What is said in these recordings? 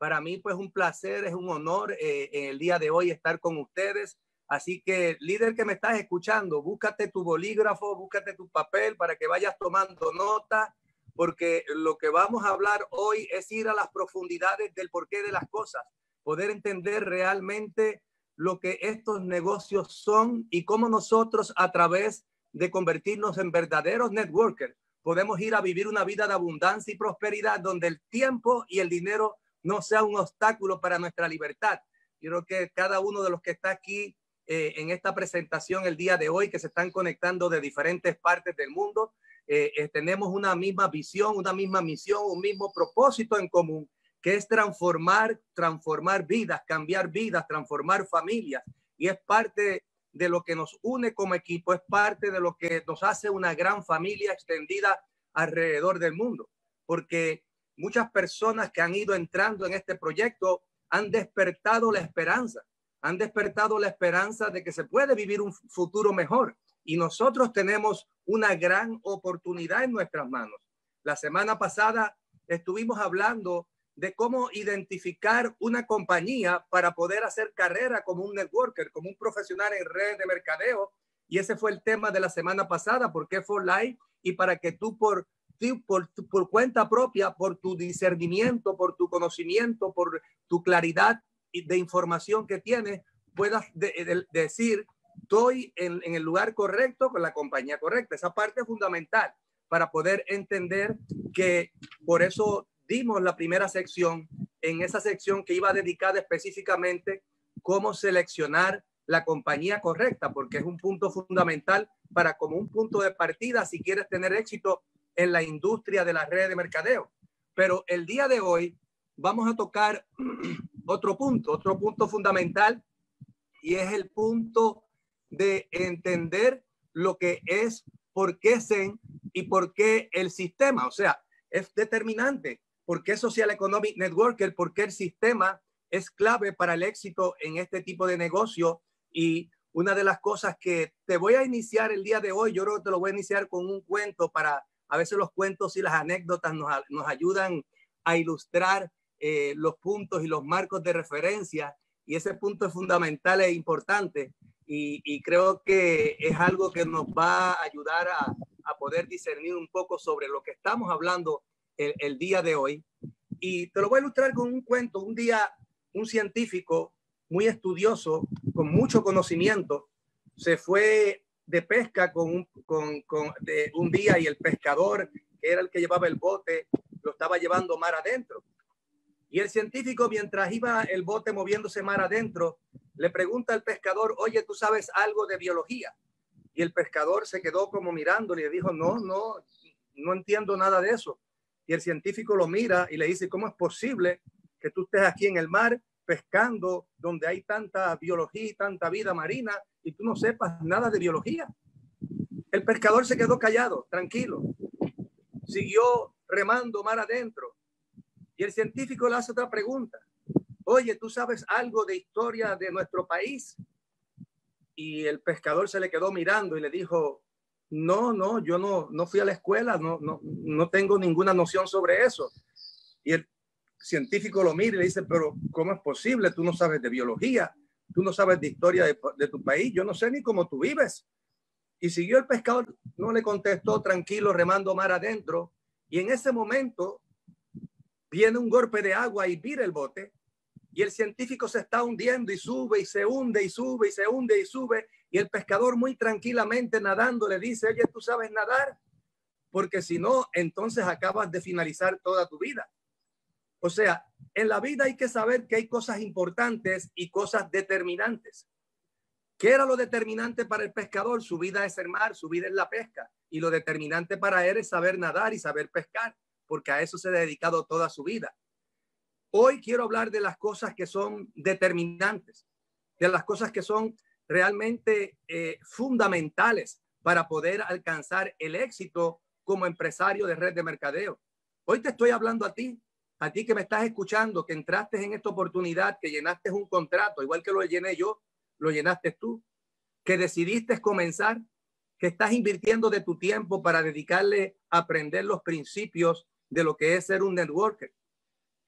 Para mí, pues, un placer, es un honor en el día de hoy estar con ustedes. Así que, líder que me estás escuchando, búscate tu bolígrafo, búscate tu papel para que vayas tomando nota, porque lo que vamos a hablar hoy es ir a las profundidades del porqué de las cosas, poder entender realmente lo que estos negocios son y cómo nosotros, a través de convertirnos en verdaderos networkers, podemos ir a vivir una vida de abundancia y prosperidad donde el tiempo y el dinero no sea un obstáculo para nuestra libertad. Yo creo que cada uno de los que está aquí en esta presentación el día de hoy, que se están conectando de diferentes partes del mundo, tenemos una misma visión, una misma misión, un mismo propósito en común, que es transformar vidas, cambiar vidas, transformar familias. Y es parte de lo que nos une como equipo, es parte de lo que nos hace una gran familia extendida alrededor del mundo. Porque muchas personas que han ido entrando en este proyecto han despertado la esperanza de que se puede vivir un futuro mejor. Y nosotros tenemos una gran oportunidad en nuestras manos. La semana pasada estuvimos hablando de cómo identificar una compañía para poder hacer carrera como un networker, como un profesional en redes de mercadeo. Y ese fue el tema de la semana pasada, ¿por qué For Life? Y para que tú por cuenta propia, por tu discernimiento, por tu conocimiento, por tu claridad de información que tienes, puedas decir, estoy en el lugar correcto con la compañía correcta. Esa parte es fundamental para poder entender que por eso dimos la primera sección, en esa sección que iba dedicada específicamente cómo seleccionar la compañía correcta, porque es un punto fundamental para como un punto de partida si quieres tener éxito en la industria de las redes de mercadeo. Pero el día de hoy vamos a tocar otro punto fundamental, y es el punto de entender lo que es por qué Zen y por qué el sistema. O sea, es determinante por qué Social Economic Networker, por qué el sistema es clave para el éxito en este tipo de negocio. Y una de las cosas que te voy a iniciar el día de hoy, yo creo que te lo voy a iniciar con un cuento. Para a veces los cuentos y las anécdotas nos ayudan a ilustrar los puntos y los marcos de referencia, y ese punto es fundamental e importante, y creo que es algo que nos va a ayudar a poder discernir un poco sobre lo que estamos hablando el día de hoy. Y te lo voy a ilustrar con un cuento. Un día un científico muy estudioso, con mucho conocimiento, se fue de pesca con un día, y el pescador, que era el que llevaba el bote, lo estaba llevando mar adentro. Y el científico, mientras iba el bote moviéndose mar adentro, le pregunta al pescador, oye, ¿tú sabes algo de biología? Y el pescador se quedó como mirándole y le dijo, no entiendo nada de eso. Y el científico lo mira y le dice, ¿cómo es posible que tú estés aquí en el mar pescando donde hay tanta biología y tanta vida marina y tú no sepas nada de biología? El pescador se quedó callado, tranquilo. Siguió remando mar adentro. Y el científico le hace otra pregunta. Oye, ¿tú sabes algo de historia de nuestro país? Y el pescador se le quedó mirando y le dijo, yo no fui a la escuela, no tengo ninguna noción sobre eso. Y el científico lo mira y le dice, pero ¿cómo es posible? Tú no sabes de biología, tú no sabes de historia de tu país, yo no sé ni cómo tú vives. Y siguió el pescador, no le contestó, tranquilo, remando mar adentro. Y en ese momento viene un golpe de agua y vira el bote, y el científico se está hundiendo y sube y se hunde y sube y se hunde y sube, y el pescador muy tranquilamente nadando le dice, oye, ¿tú sabes nadar? Porque si no, entonces acabas de finalizar toda tu vida. O sea, en la vida hay que saber que hay cosas importantes y cosas determinantes. ¿Qué era lo determinante para el pescador? Su vida es el mar, su vida es la pesca, y lo determinante para él es saber nadar y saber pescar, porque a eso se ha dedicado toda su vida. Hoy quiero hablar de las cosas que son determinantes, de las cosas que son realmente fundamentales para poder alcanzar el éxito como empresario de red de mercadeo. Hoy te estoy hablando a ti que me estás escuchando, que entraste en esta oportunidad, que llenaste un contrato, igual que lo llené yo, lo llenaste tú, que decidiste comenzar, que estás invirtiendo de tu tiempo para dedicarle a aprender los principios de lo que es ser un networker,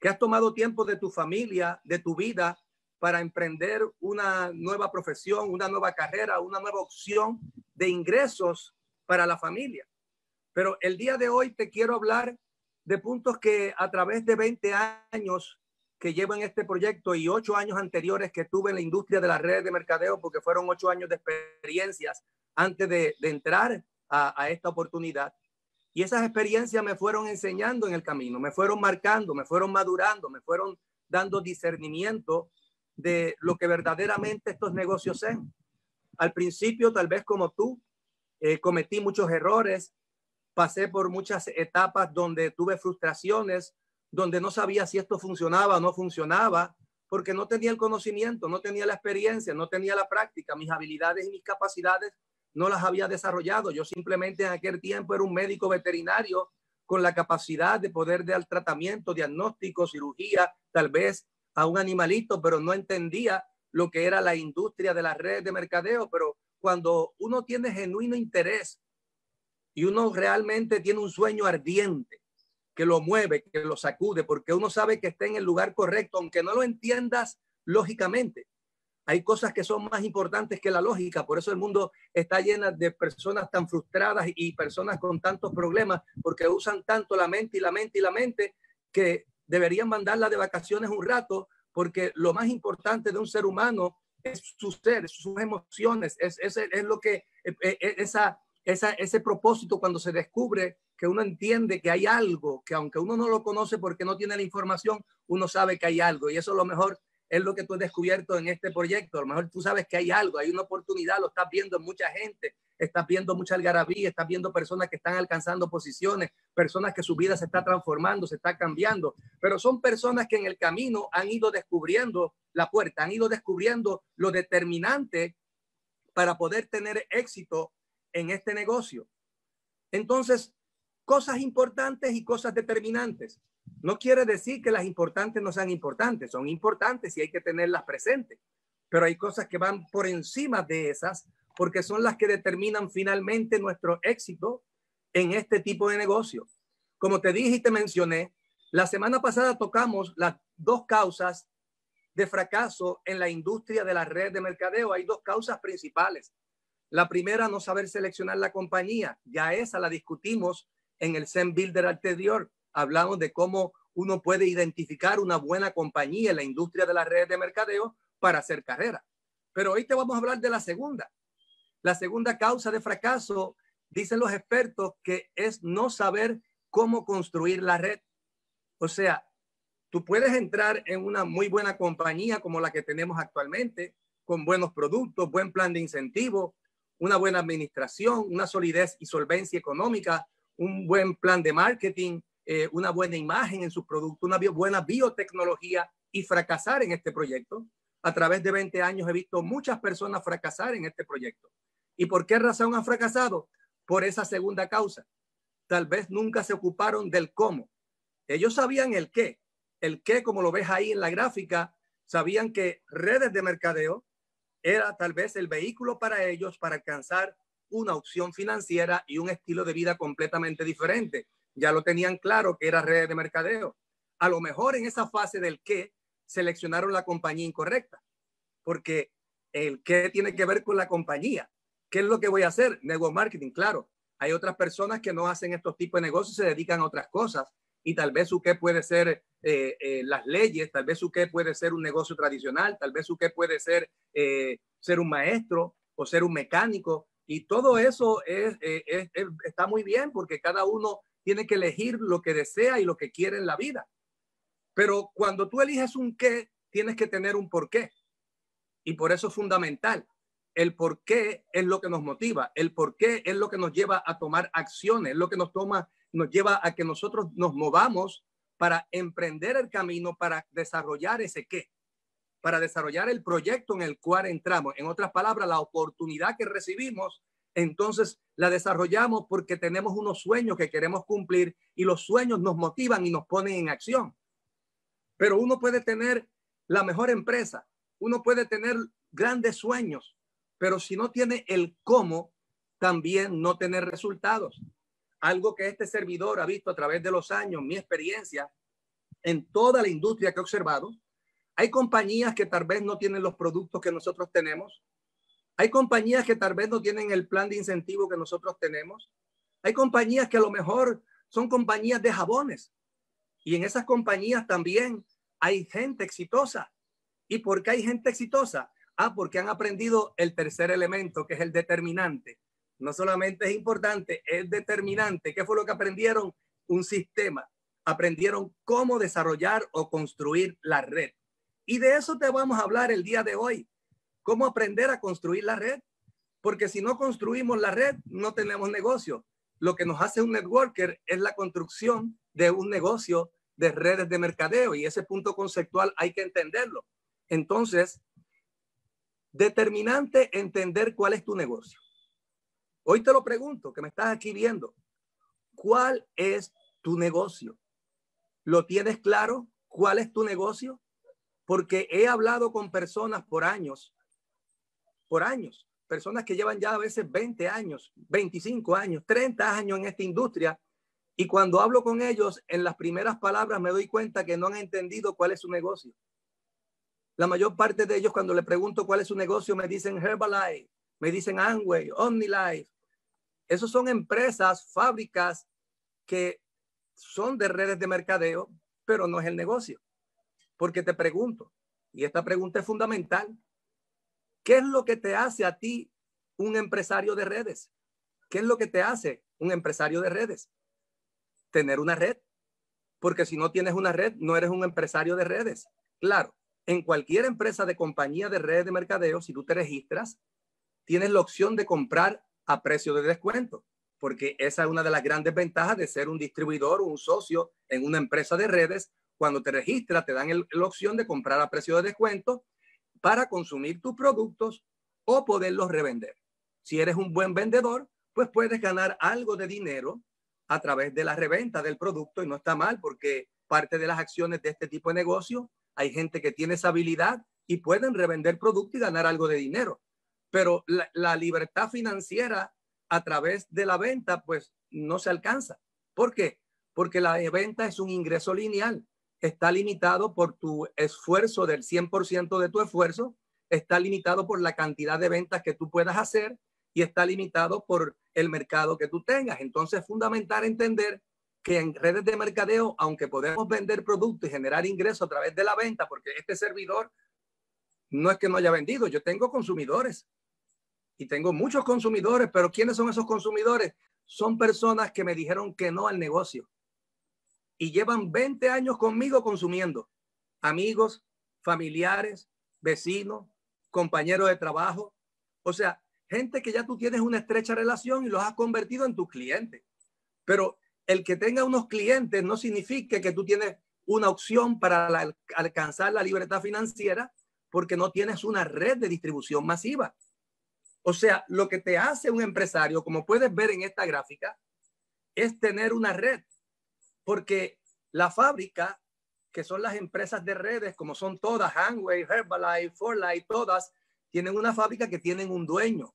que has tomado tiempo de tu familia, de tu vida, para emprender una nueva profesión, una nueva carrera, una nueva opción de ingresos para la familia. Pero el día de hoy te quiero hablar de puntos que a través de 20 años que llevo en este proyecto y 8 años anteriores que tuve en la industria de las redes de mercadeo, porque fueron 8 años de experiencias antes de entrar a esta oportunidad. Y esas experiencias me fueron enseñando en el camino, me fueron marcando, me fueron madurando, me fueron dando discernimiento de lo que verdaderamente estos negocios son. Al principio, tal vez como tú, cometí muchos errores, pasé por muchas etapas donde tuve frustraciones, donde no sabía si esto funcionaba o no funcionaba, porque no tenía el conocimiento, no tenía la experiencia, no tenía la práctica, mis habilidades y mis capacidades no las había desarrollado. Yo simplemente en aquel tiempo era un médico veterinario con la capacidad de poder dar tratamiento, diagnóstico, cirugía, tal vez a un animalito, pero no entendía lo que era la industria de las redes de mercadeo. Pero cuando uno tiene genuino interés y uno realmente tiene un sueño ardiente que lo mueve, que lo sacude, porque uno sabe que está en el lugar correcto, aunque no lo entiendas lógicamente. Hay cosas que son más importantes que la lógica, por eso el mundo está lleno de personas tan frustradas y personas con tantos problemas, porque usan tanto la mente y la mente y la mente, que deberían mandarla de vacaciones un rato, porque lo más importante de un ser humano es su ser, sus emociones, es lo que, ese propósito cuando se descubre que uno entiende que hay algo, que aunque uno no lo conoce porque no tiene la información, uno sabe que hay algo, y eso es lo mejor. Es lo que tú has descubierto en este proyecto. A lo mejor tú sabes que hay algo, hay una oportunidad, lo estás viendo en mucha gente, estás viendo mucha algarabía, estás viendo personas que están alcanzando posiciones, personas que su vida se está transformando, se está cambiando, pero son personas que en el camino han ido descubriendo la puerta, han ido descubriendo lo determinante para poder tener éxito en este negocio. Entonces, cosas importantes y cosas determinantes. No quiere decir que las importantes no sean importantes, son importantes y hay que tenerlas presentes, pero hay cosas que van por encima de esas porque son las que determinan finalmente nuestro éxito en este tipo de negocio. Como te dije y te mencioné, la semana pasada tocamos las dos causas de fracaso en la industria de la red de mercadeo. Hay dos causas principales. La primera, no saber seleccionar la compañía. Ya esa la discutimos en el Zen Builder anterior. Hablamos de cómo uno puede identificar una buena compañía en la industria de las redes de mercadeo para hacer carrera. Pero hoy te vamos a hablar de la segunda. La segunda causa de fracaso, dicen los expertos, que es no saber cómo construir la red. O sea, tú puedes entrar en una muy buena compañía como la que tenemos actualmente, con buenos productos, buen plan de incentivo, una buena administración, una solidez y solvencia económica, un buen plan de marketing, una buena imagen en sus productos, una buena biotecnología y fracasar en este proyecto. A través de 20 años he visto muchas personas fracasar en este proyecto. ¿Y por qué razón han fracasado? Por esa segunda causa. Tal vez nunca se ocuparon del cómo. Ellos sabían el qué, como lo ves ahí en la gráfica, sabían que redes de mercadeo era tal vez el vehículo para ellos para alcanzar una opción financiera y un estilo de vida completamente diferente. Ya lo tenían claro que era redes de mercadeo. A lo mejor en esa fase del qué seleccionaron la compañía incorrecta, porque el qué tiene que ver con la compañía. ¿Qué es lo que voy a hacer? Network marketing, claro. Hay otras personas que no hacen estos tipos de negocios, se dedican a otras cosas. Y tal vez su qué puede ser las leyes, tal vez su qué puede ser un negocio tradicional, tal vez su qué puede ser ser un maestro o ser un mecánico. Y todo eso está muy bien porque cada uno tiene que elegir lo que desea y lo que quiere en la vida. Pero cuando tú eliges un qué, tienes que tener un por qué. Y por eso es fundamental. El por qué es lo que nos motiva. El por qué es lo que nos lleva a tomar acciones, es lo que nos lleva a que nosotros nos movamos para emprender el camino, para desarrollar ese qué, para desarrollar el proyecto en el cual entramos. En otras palabras, la oportunidad que recibimos, entonces la desarrollamos porque tenemos unos sueños que queremos cumplir y los sueños nos motivan y nos ponen en acción. Pero uno puede tener la mejor empresa, uno puede tener grandes sueños, pero si no tiene el cómo, también no tener resultados. Algo que este servidor ha visto a través de los años, mi experiencia, en toda la industria que he observado, hay compañías que tal vez no tienen los productos que nosotros tenemos. Hay compañías que tal vez no tienen el plan de incentivo que nosotros tenemos. Hay compañías que a lo mejor son compañías de jabones. Y en esas compañías también hay gente exitosa. ¿Y por qué hay gente exitosa? Porque han aprendido el tercer elemento, que es el determinante. No solamente es importante, es determinante. ¿Qué fue lo que aprendieron? Un sistema. Aprendieron cómo desarrollar o construir la red. Y de eso te vamos a hablar el día de hoy. ¿Cómo aprender a construir la red? Porque si no construimos la red, no tenemos negocio. Lo que nos hace un networker es la construcción de un negocio de redes de mercadeo, y ese punto conceptual hay que entenderlo. Entonces, determinante entender cuál es tu negocio. Hoy te lo pregunto, que me estás aquí viendo. ¿Cuál es tu negocio? ¿Lo tienes claro? ¿Cuál es tu negocio? Porque he hablado con personas por años, personas que llevan ya a veces 20 años, 25 años, 30 años en esta industria. Y cuando hablo con ellos, en las primeras palabras me doy cuenta que no han entendido cuál es su negocio. La mayor parte de ellos, cuando le pregunto cuál es su negocio, me dicen Herbalife, me dicen Amway, OmniLife. Esos son empresas, fábricas que son de redes de mercadeo, pero no es el negocio. Porque te pregunto, y esta pregunta es fundamental, ¿qué es lo que te hace a ti un empresario de redes? ¿Qué es lo que te hace un empresario de redes? Tener una red. Porque si no tienes una red, no eres un empresario de redes. Claro, en cualquier empresa de compañía de redes de mercadeo, si tú te registras, tienes la opción de comprar a precio de descuento, porque esa es una de las grandes ventajas de ser un distribuidor o un socio en una empresa de redes. Cuando te registras, te dan la opción de comprar a precio de descuento para consumir tus productos o poderlos revender. Si eres un buen vendedor, pues puedes ganar algo de dinero a través de la reventa del producto, y no está mal, porque parte de las acciones de este tipo de negocio, hay gente que tiene esa habilidad y pueden revender producto y ganar algo de dinero. Pero la libertad financiera a través de la venta, pues no se alcanza. ¿Por qué? Porque la venta es un ingreso lineal. Está limitado por tu esfuerzo del 100% de tu esfuerzo, está limitado por la cantidad de ventas que tú puedas hacer y está limitado por el mercado que tú tengas. Entonces es fundamental entender que en redes de mercadeo, aunque podemos vender productos y generar ingresos a través de la venta, porque este servidor no es que no haya vendido, yo tengo consumidores y tengo muchos consumidores, pero ¿quiénes son esos consumidores? Son personas que me dijeron que no al negocio y llevan 20 años conmigo consumiendo. Amigos, familiares, vecinos, compañeros de trabajo. O sea, gente que ya tú tienes una estrecha relación y los has convertido en tus clientes. Pero el que tenga unos clientes no significa que tú tienes una opción para alcanzar la libertad financiera, porque no tienes una red de distribución masiva. O sea, lo que te hace un empresario, como puedes ver en esta gráfica, es tener una red. Porque la fábrica, que son las empresas de redes, como son todas, Amway, Herbalife, ForLife, todas, tienen una fábrica que tienen un dueño.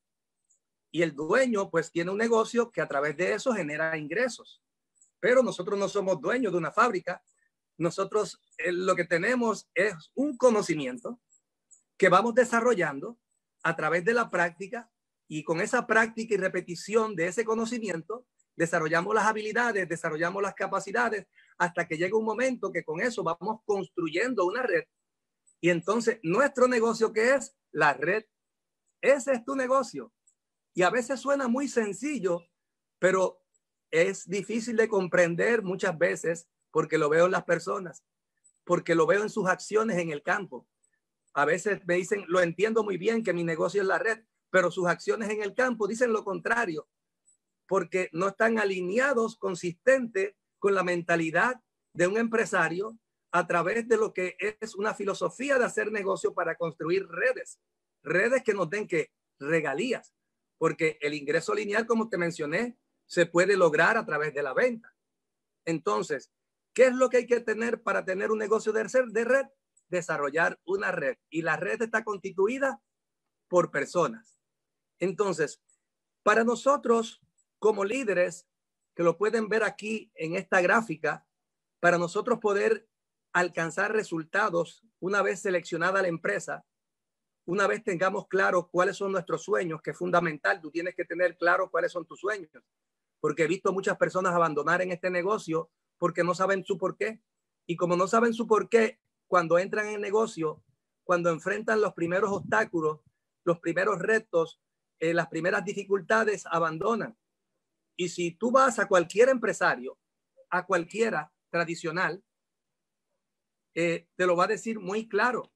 Y el dueño, pues, tiene un negocio que a través de eso genera ingresos. Pero nosotros no somos dueños de una fábrica. Nosotros lo que tenemos es un conocimiento que vamos desarrollando a través de la práctica, y con esa práctica y repetición de ese conocimiento, desarrollamos las habilidades, desarrollamos las capacidades, hasta que llega un momento que con eso vamos construyendo una red. Y entonces nuestro negocio, ¿qué es? La red. Ese es tu negocio. Y a veces suena muy sencillo, pero es difícil de comprender muchas veces, porque lo veo en las personas, porque lo veo en sus acciones en el campo. A veces me dicen, lo entiendo muy bien que mi negocio es la red, pero sus acciones en el campo dicen lo contrario, porque no están alineados, consistentes con la mentalidad de un empresario a través de lo que es una filosofía de hacer negocio para construir redes, redes que nos den que regalías, porque el ingreso lineal, como te mencioné, se puede lograr a través de la venta. Entonces, ¿qué es lo que hay que tener para tener un negocio de red? Desarrollar una red, y la red está constituida por personas. Entonces, para nosotros como líderes, que lo pueden ver aquí en esta gráfica, para nosotros poder alcanzar resultados una vez seleccionada la empresa, una vez tengamos claro cuáles son nuestros sueños, que es fundamental. Tú tienes que tener claro cuáles son tus sueños, porque he visto muchas personas abandonar en este negocio porque no saben su porqué. Y como no saben su porqué, cuando entran en el negocio, cuando enfrentan los primeros obstáculos, los primeros retos, las primeras dificultades, abandonan. Y si tú vas a cualquier empresario, a cualquiera tradicional, te lo va a decir muy claro.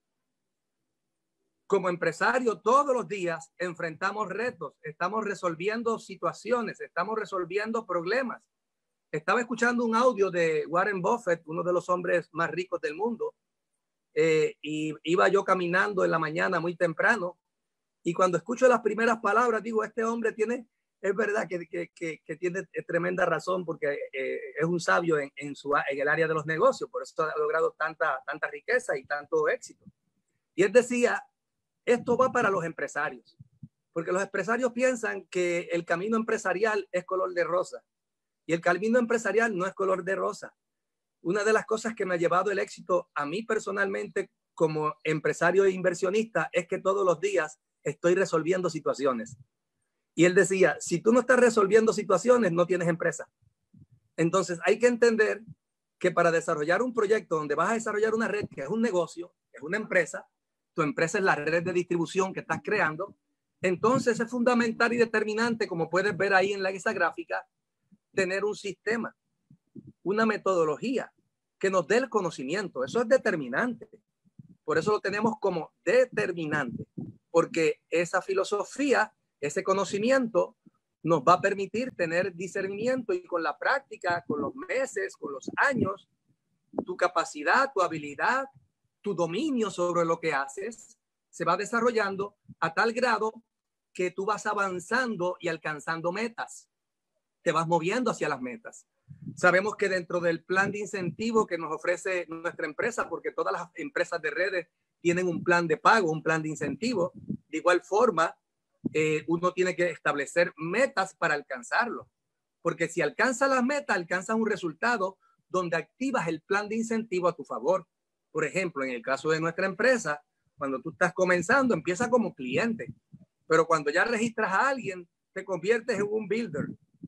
Como empresario, todos los días enfrentamos retos, estamos resolviendo situaciones, estamos resolviendo problemas. Estaba escuchando un audio de Warren Buffett, uno de los hombres más ricos del mundo, y iba yo caminando en la mañana muy temprano, y cuando escucho las primeras palabras, digo, este hombre tiene, es verdad que tiene tremenda razón, porque es un sabio en el área de los negocios, por eso ha logrado tanta riqueza y tanto éxito. Y él decía, esto va para los empresarios, porque los empresarios piensan que el camino empresarial es color de rosa, y el camino empresarial no es color de rosa. Una de las cosas que me ha llevado el éxito a mí personalmente como empresario e inversionista es que todos los días estoy resolviendo situaciones. Y él decía, si tú no estás resolviendo situaciones, no tienes empresa. Entonces hay que entender que para desarrollar un proyecto donde vas a desarrollar una red, que es un negocio, es una empresa, tu empresa es la red de distribución que estás creando, entonces es fundamental y determinante, como puedes ver ahí en esa gráfica, tener un sistema, una metodología que nos dé el conocimiento. Eso es determinante. Por eso lo tenemos como determinante, porque esa filosofía, ese conocimiento nos va a permitir tener discernimiento, y con la práctica, con los meses, con los años, tu capacidad, tu habilidad, tu dominio sobre lo que haces se va desarrollando a tal grado que tú vas avanzando y alcanzando metas. Te vas moviendo hacia las metas. Sabemos que dentro del plan de incentivo que nos ofrece nuestra empresa, porque todas las empresas de redes tienen un plan de pago, un plan de incentivo, de igual forma, uno tiene que establecer metas para alcanzarlo. Porque si alcanzas las metas, alcanzas un resultado donde activas el plan de incentivo a tu favor. Por ejemplo, en el caso de nuestra empresa, cuando tú estás comenzando, empieza como cliente. Pero cuando ya registras a alguien, te conviertes en un builder.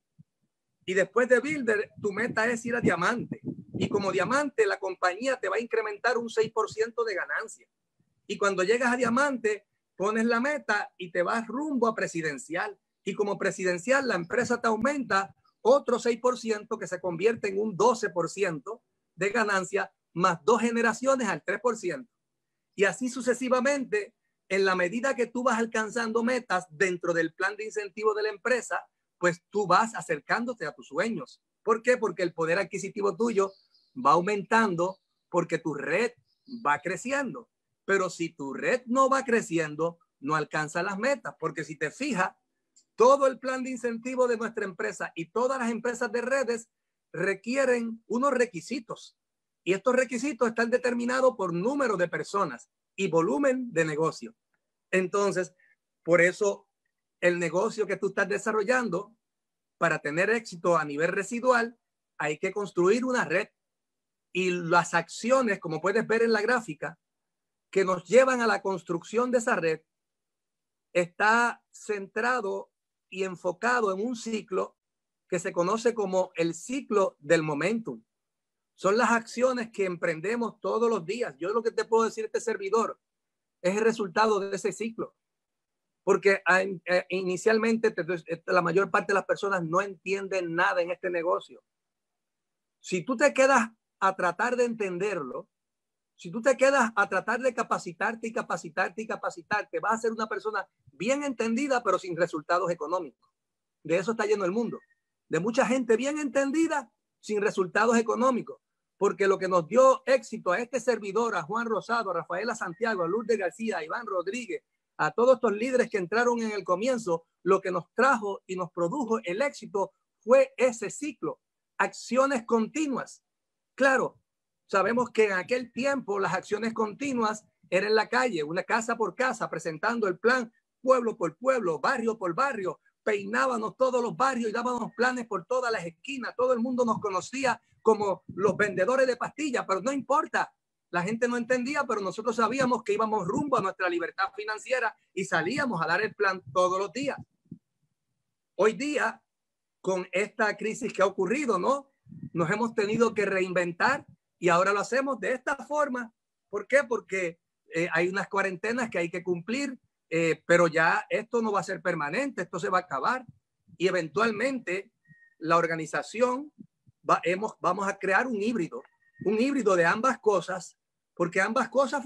Y después de builder, tu meta es ir a diamante. Y como diamante, la compañía te va a incrementar un 6% de ganancia. Y cuando llegas a diamante, pones la meta y te vas rumbo a presidencial. Y como presidencial, la empresa te aumenta otro 6% que se convierte en un 12% de ganancia, más 2 generaciones al 3%. Y así sucesivamente, en la medida que tú vas alcanzando metas dentro del plan de incentivo de la empresa, pues tú vas acercándote a tus sueños. ¿Por qué? Porque el poder adquisitivo tuyo va aumentando, porque tu red va creciendo. Pero si tu red no va creciendo, no alcanza las metas, porque si te fijas, todo el plan de incentivo de nuestra empresa y todas las empresas de redes requieren unos requisitos. Y estos requisitos están determinados por número de personas y volumen de negocio. Entonces, por eso el negocio que tú estás desarrollando, para tener éxito a nivel residual, hay que construir una red. Y las acciones, como puedes ver en la gráfica, que nos llevan a la construcción de esa red, está centrado y enfocado en un ciclo que se conoce como el ciclo del momentum. Son las acciones que emprendemos todos los días. Yo lo que te puedo decir, este servidor, es el resultado de ese ciclo. Porque inicialmente la mayor parte de las personas no entienden nada en este negocio. Si tú te quedas a tratar de entenderlo, si tú te quedas a tratar de capacitarte y capacitarte y capacitarte, vas a ser una persona bien entendida, pero sin resultados económicos. De eso está lleno el mundo. De mucha gente bien entendida, sin resultados económicos. Porque lo que nos dio éxito a este servidor, a Juan Rosado, a Rafaela Santiago, a Lourdes García, a Iván Rodríguez, a todos estos líderes que entraron en el comienzo, lo que nos trajo y nos produjo el éxito fue ese ciclo, acciones continuas. Claro, sabemos que en aquel tiempo las acciones continuas eran en la calle, una casa por casa, presentando el plan pueblo por pueblo, barrio por barrio. Peinábamos todos los barrios y dábamos planes por todas las esquinas. Todo el mundo nos conocía como los vendedores de pastillas, pero no importa. La gente no entendía, pero nosotros sabíamos que íbamos rumbo a nuestra libertad financiera y salíamos a dar el plan todos los días. Hoy día, con esta crisis que ha ocurrido, ¿no? Nos hemos tenido que reinventar y ahora lo hacemos de esta forma. ¿Por qué? Porque hay unas cuarentenas que hay que cumplir, pero ya esto no va a ser permanente, esto se va a acabar y eventualmente la organización vamos a crear un híbrido de ambas cosas, porque ambas cosas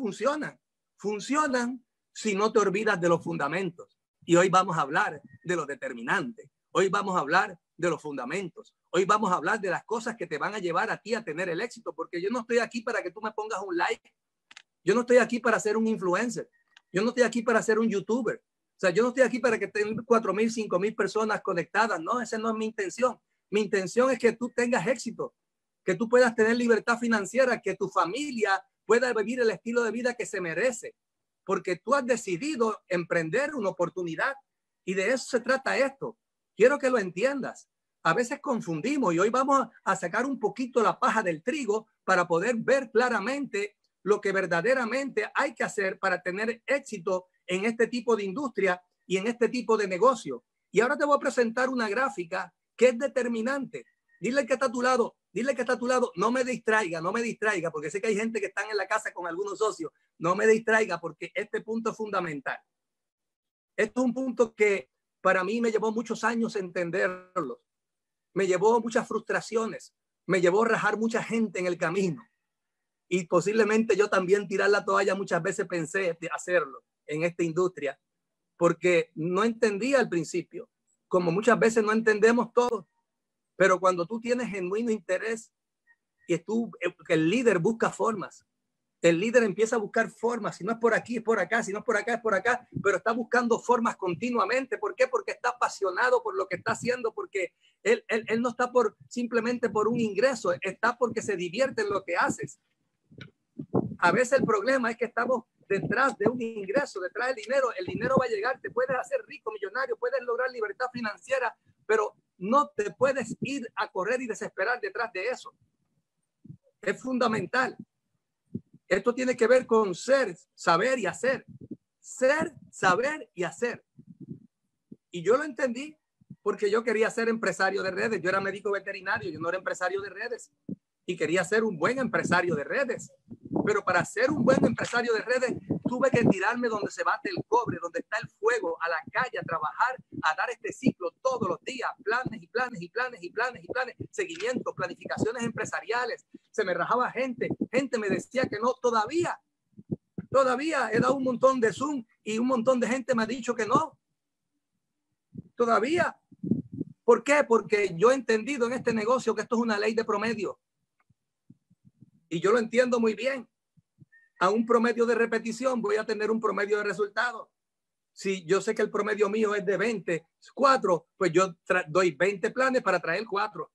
funcionan si no te olvidas de los fundamentos. Y hoy vamos a hablar de los determinantes, hoy vamos a hablar de los fundamentos, hoy vamos a hablar de las cosas que te van a llevar a ti a tener el éxito, porque yo no estoy aquí para que tú me pongas un like, yo no estoy aquí para ser un influencer, yo no estoy aquí para ser un youtuber, o sea, yo no estoy aquí para que tengan 4,000, 5,000 personas conectadas, no, esa no es mi intención. Mi intención es que tú tengas éxito, que tú puedas tener libertad financiera, que tu familia pueda vivir el estilo de vida que se merece, porque tú has decidido emprender una oportunidad y de eso se trata esto. Quiero que lo entiendas. A veces confundimos y hoy vamos a sacar un poquito la paja del trigo para poder ver claramente lo que verdaderamente hay que hacer para tener éxito en este tipo de industria y en este tipo de negocio. Y ahora te voy a presentar una gráfica que es determinante. Dile que está a tu lado, no me distraiga, porque sé que hay gente que están en la casa con algunos socios, no me distraiga porque este punto es fundamental. Esto es un punto que para mí me llevó muchos años entenderlo, me llevó muchas frustraciones, me llevó a rajar mucha gente en el camino y posiblemente yo también tirar la toalla muchas veces pensé de hacerlo en esta industria porque no entendía al principio, como muchas veces no entendemos todo. Pero cuando tú tienes genuino interés y el líder busca formas, el líder empieza a buscar formas, si no es por aquí es por acá, si no es por acá es por acá, pero está buscando formas continuamente. ¿Por qué? Porque está apasionado por lo que está haciendo, porque él no está simplemente por un ingreso, está porque se divierte en lo que haces. A veces el problema es que estamos detrás de un ingreso, detrás del dinero. El dinero va a llegar, te puedes hacer rico, millonario, puedes lograr libertad financiera, pero no te puedes ir a correr y desesperar detrás de eso. Es fundamental. Esto tiene que ver con ser, saber y hacer. Ser, saber y hacer. Y yo lo entendí porque yo quería ser empresario de redes. Yo era médico veterinario, yo no era empresario de redes. Y quería ser un buen empresario de redes. Pero para ser un buen empresario de redes, tuve que tirarme donde se bate el cobre, donde está el fuego, a la calle, a trabajar, a dar este ciclo todos los días, planes y planes y planes y planes y planes, seguimiento, planificaciones empresariales. Se me rajaba gente me decía que no, todavía he dado un montón de Zoom y un montón de gente me ha dicho que no. Todavía. ¿Por qué? Porque yo he entendido en este negocio que esto es una ley de promedio. Y yo lo entiendo muy bien. A un promedio de repetición voy a tener un promedio de resultados. Si yo sé que el promedio mío es de 24, pues yo doy 20 planes para traer 4.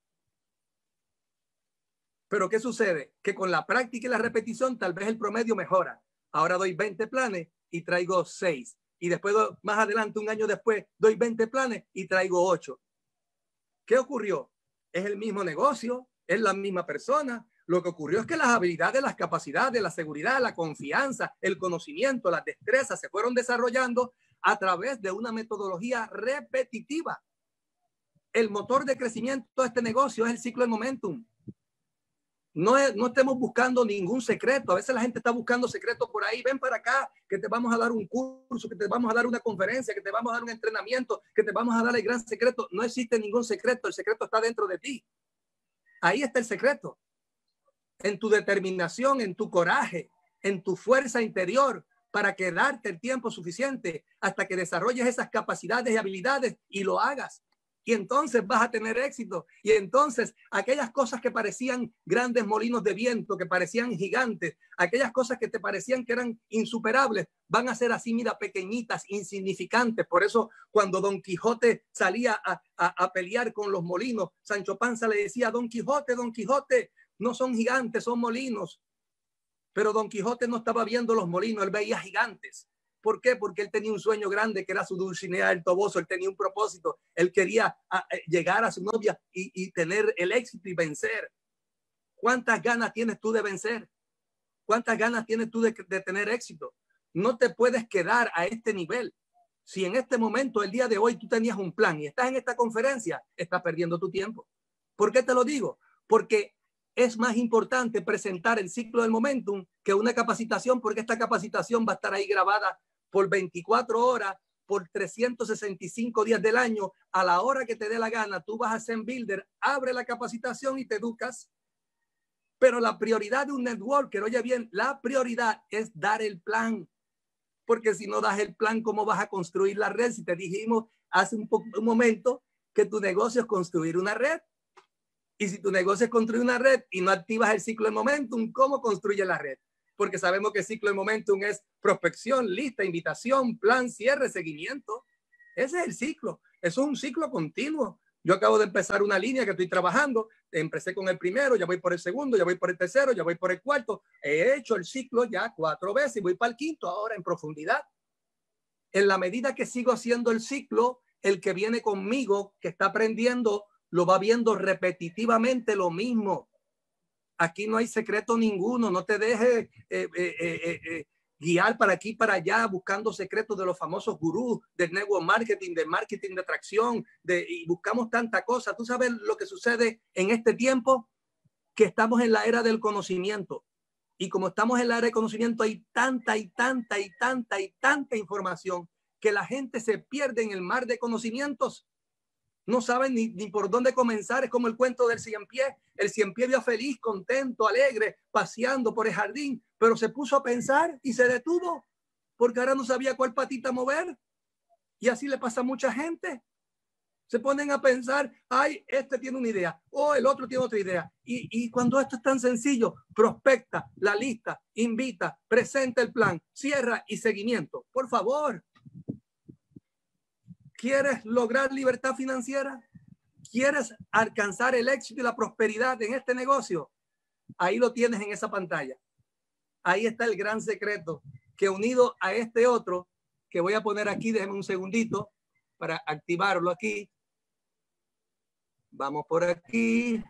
Pero ¿qué sucede? Que con la práctica y la repetición tal vez el promedio mejora. Ahora doy 20 planes y traigo 6. Y después, más adelante, un año después, doy 20 planes y traigo 8. ¿Qué ocurrió? Es el mismo negocio, es la misma persona. Lo que ocurrió es que las habilidades, las capacidades, la seguridad, la confianza, el conocimiento, las destrezas se fueron desarrollando a través de una metodología repetitiva. El motor de crecimiento de este negocio es el ciclo del momentum. No estemos buscando ningún secreto. A veces la gente está buscando secretos por ahí. Ven para acá, que te vamos a dar un curso, que te vamos a dar una conferencia, que te vamos a dar un entrenamiento, que te vamos a dar el gran secreto. No existe ningún secreto. El secreto está dentro de ti. Ahí está el secreto. En tu determinación, en tu coraje, en tu fuerza interior para quedarte el tiempo suficiente hasta que desarrolles esas capacidades y habilidades y lo hagas. Y entonces vas a tener éxito. Y entonces aquellas cosas que parecían grandes molinos de viento, que parecían gigantes, aquellas cosas que te parecían que eran insuperables, van a ser así, mira, pequeñitas, insignificantes. Por eso cuando Don Quijote salía a pelear con los molinos, Sancho Panza le decía, Don Quijote, no son gigantes, son molinos. Pero Don Quijote no estaba viendo los molinos, él veía gigantes. ¿Por qué? Porque él tenía un sueño grande que era su Dulcinea del Toboso. Él tenía un propósito. Él quería llegar a su novia y tener el éxito y vencer. ¿Cuántas ganas tienes tú de vencer? ¿Cuántas ganas tienes tú de tener éxito? No te puedes quedar a este nivel. Si en este momento, el día de hoy, tú tenías un plan y estás en esta conferencia, estás perdiendo tu tiempo. ¿Por qué te lo digo? Porque es más importante presentar el ciclo del momentum que una capacitación, porque esta capacitación va a estar ahí grabada por 24 horas, por 365 días del año. A la hora que te dé la gana, tú vas a Zen Builder, abre la capacitación y te educas. Pero la prioridad de un networker, oye bien, la prioridad es dar el plan. Porque si no das el plan, ¿cómo vas a construir la red? Si te dijimos hace un momento que tu negocio es construir una red. Y si tu negocio es construir una red y no activas el ciclo de momentum, ¿cómo construye la red? Porque sabemos que el ciclo de momentum es prospección, lista, invitación, plan, cierre, seguimiento. Ese es el ciclo. Eso es un ciclo continuo. Yo acabo de empezar una línea que estoy trabajando. Empecé con el primero, ya voy por el segundo, ya voy por el tercero, ya voy por el cuarto. He hecho el ciclo ya 4 veces y voy para el quinto ahora en profundidad. En la medida que sigo haciendo el ciclo, el que viene conmigo, que está aprendiendo, lo va viendo repetitivamente lo mismo. Aquí no hay secreto ninguno. No te dejes guiar para aquí, para allá, buscando secretos de los famosos gurús del network marketing, de marketing de atracción, y buscamos tanta cosa. ¿Tú sabes lo que sucede en este tiempo? Que estamos en la era del conocimiento. Y como estamos en la era del conocimiento, hay tanta información que la gente se pierde en el mar de conocimientos. No saben ni por dónde comenzar. Es como el cuento del ciempié. El ciempié vio feliz, contento, alegre, paseando por el jardín, pero se puso a pensar y se detuvo porque ahora no sabía cuál patita mover. Y así le pasa a mucha gente. Se ponen a pensar, ay, este tiene una idea, o el otro tiene otra idea. Y cuando esto es tan sencillo, prospecta la lista, invita, presenta el plan, cierra y seguimiento. Por favor. ¿Quieres lograr libertad financiera? ¿Quieres alcanzar el éxito y la prosperidad en este negocio? Ahí lo tienes en esa pantalla. Ahí está el gran secreto, que unido a este otro, que voy a poner aquí, déjenme un segundito para activarlo aquí. Vamos por aquí.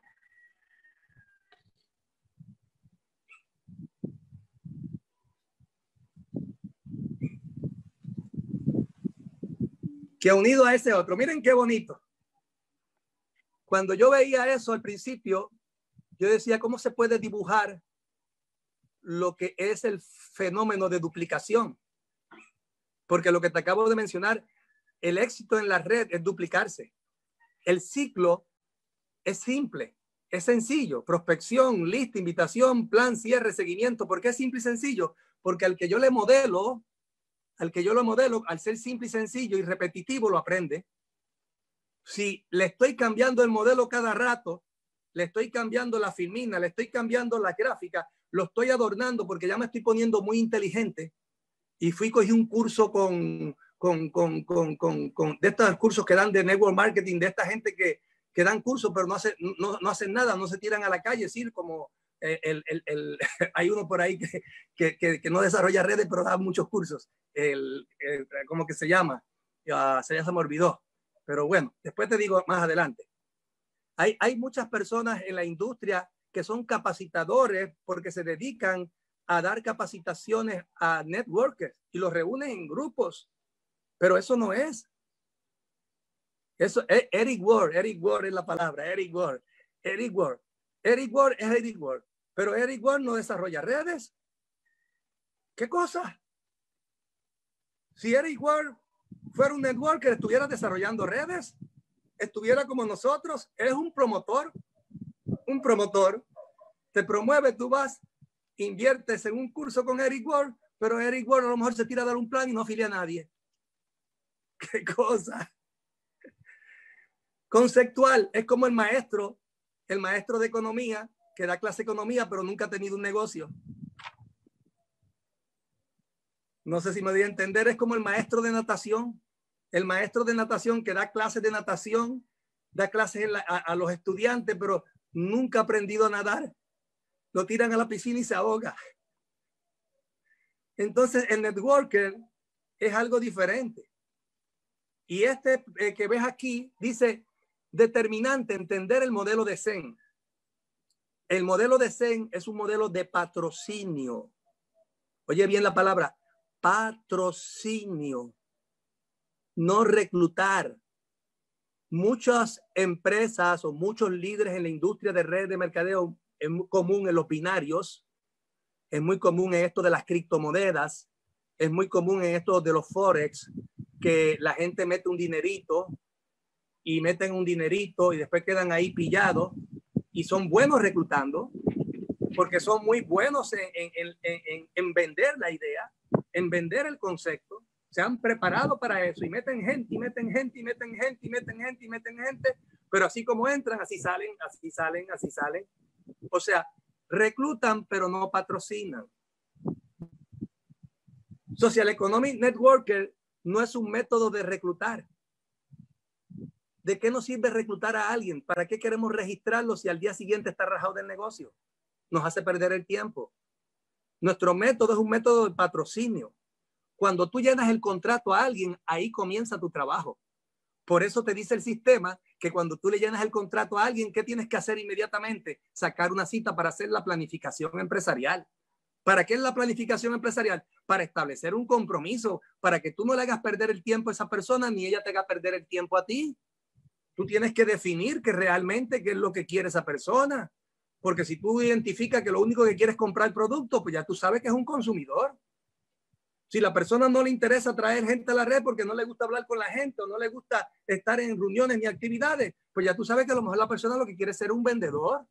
Que unido a ese otro, miren qué bonito. Cuando yo veía eso al principio, yo decía, ¿cómo se puede dibujar lo que es el fenómeno de duplicación? Porque lo que te acabo de mencionar, el éxito en la red es duplicarse. El ciclo es simple, es sencillo. Prospección, lista, invitación, plan, cierre, seguimiento. ¿Por qué es simple y sencillo? Porque al que yo le modelo, al ser simple y sencillo y repetitivo, lo aprende. Si le estoy cambiando el modelo cada rato, le estoy cambiando la filmina, le estoy cambiando la gráfica, lo estoy adornando porque ya me estoy poniendo muy inteligente. Y cogí un curso de estos cursos que dan de network marketing, de esta gente que dan cursos, pero no hacen nada, no se tiran a la calle, es decir, como hay uno por ahí que no desarrolla redes, pero da muchos cursos. ¿Cómo que se llama? Ya se me olvidó. Pero bueno, después te digo más adelante. Hay muchas personas en la industria que son capacitadores porque se dedican a dar capacitaciones a networkers y los reúnen en grupos, pero eso no es. Eso es Eric Ward es la palabra, Eric Ward es Eric Ward, pero Eric Ward no desarrolla redes. ¿Qué cosa? Si Eric Ward fuera un networker, estuviera desarrollando redes, estuviera como nosotros, es un promotor, te promueve, tú vas, inviertes en un curso con Eric Ward, pero Eric Ward a lo mejor se tira a dar un plan y no afilia a nadie. ¿Qué cosa? Conceptual, es como el maestro de economía, que da clase de economía, pero nunca ha tenido un negocio. No sé si me doy a entender, es como el maestro de natación que da clases de natación, da clases a los estudiantes, pero nunca ha aprendido a nadar. Lo tiran a la piscina y se ahoga. Entonces, el networker es algo diferente. Y este que ves aquí dice, determinante, entender el modelo de Zen. El modelo de Zen es un modelo de patrocinio. Oye bien la palabra, patrocinio, no reclutar. Muchas empresas o muchos líderes en la industria de redes de mercadeo, es muy común en los binarios, es muy común en esto de las criptomonedas, es muy común en esto de los forex, que la gente mete un dinerito y meten un dinerito y después quedan ahí pillados y son buenos reclutando porque son muy buenos en vender la idea, en vender el concepto. Se han preparado para eso y meten gente, y meten gente, y meten gente, y meten gente, y meten gente, pero así como entran, así salen, así salen, así salen. O sea, reclutan, pero no patrocinan. Social Economic Networker no es un método de reclutar. ¿De qué nos sirve reclutar a alguien? ¿Para qué queremos registrarlo si al día siguiente está rajado del negocio? Nos hace perder el tiempo. Nuestro método es un método de patrocinio. Cuando tú llenas el contrato a alguien, ahí comienza tu trabajo. Por eso te dice el sistema que cuando tú le llenas el contrato a alguien, ¿qué tienes que hacer inmediatamente? Sacar una cita para hacer la planificación empresarial. ¿Para qué es la planificación empresarial? Para establecer un compromiso, para que tú no le hagas perder el tiempo a esa persona ni ella te haga perder el tiempo a ti. Tú tienes que definir que realmente qué es lo que quiere esa persona. Porque si tú identificas que lo único que quiere es comprar el producto, pues ya tú sabes que es un consumidor. Si la persona no le interesa traer gente a la red porque no le gusta hablar con la gente o no le gusta estar en reuniones ni actividades, pues ya tú sabes que a lo mejor la persona lo que quiere es ser un vendedor.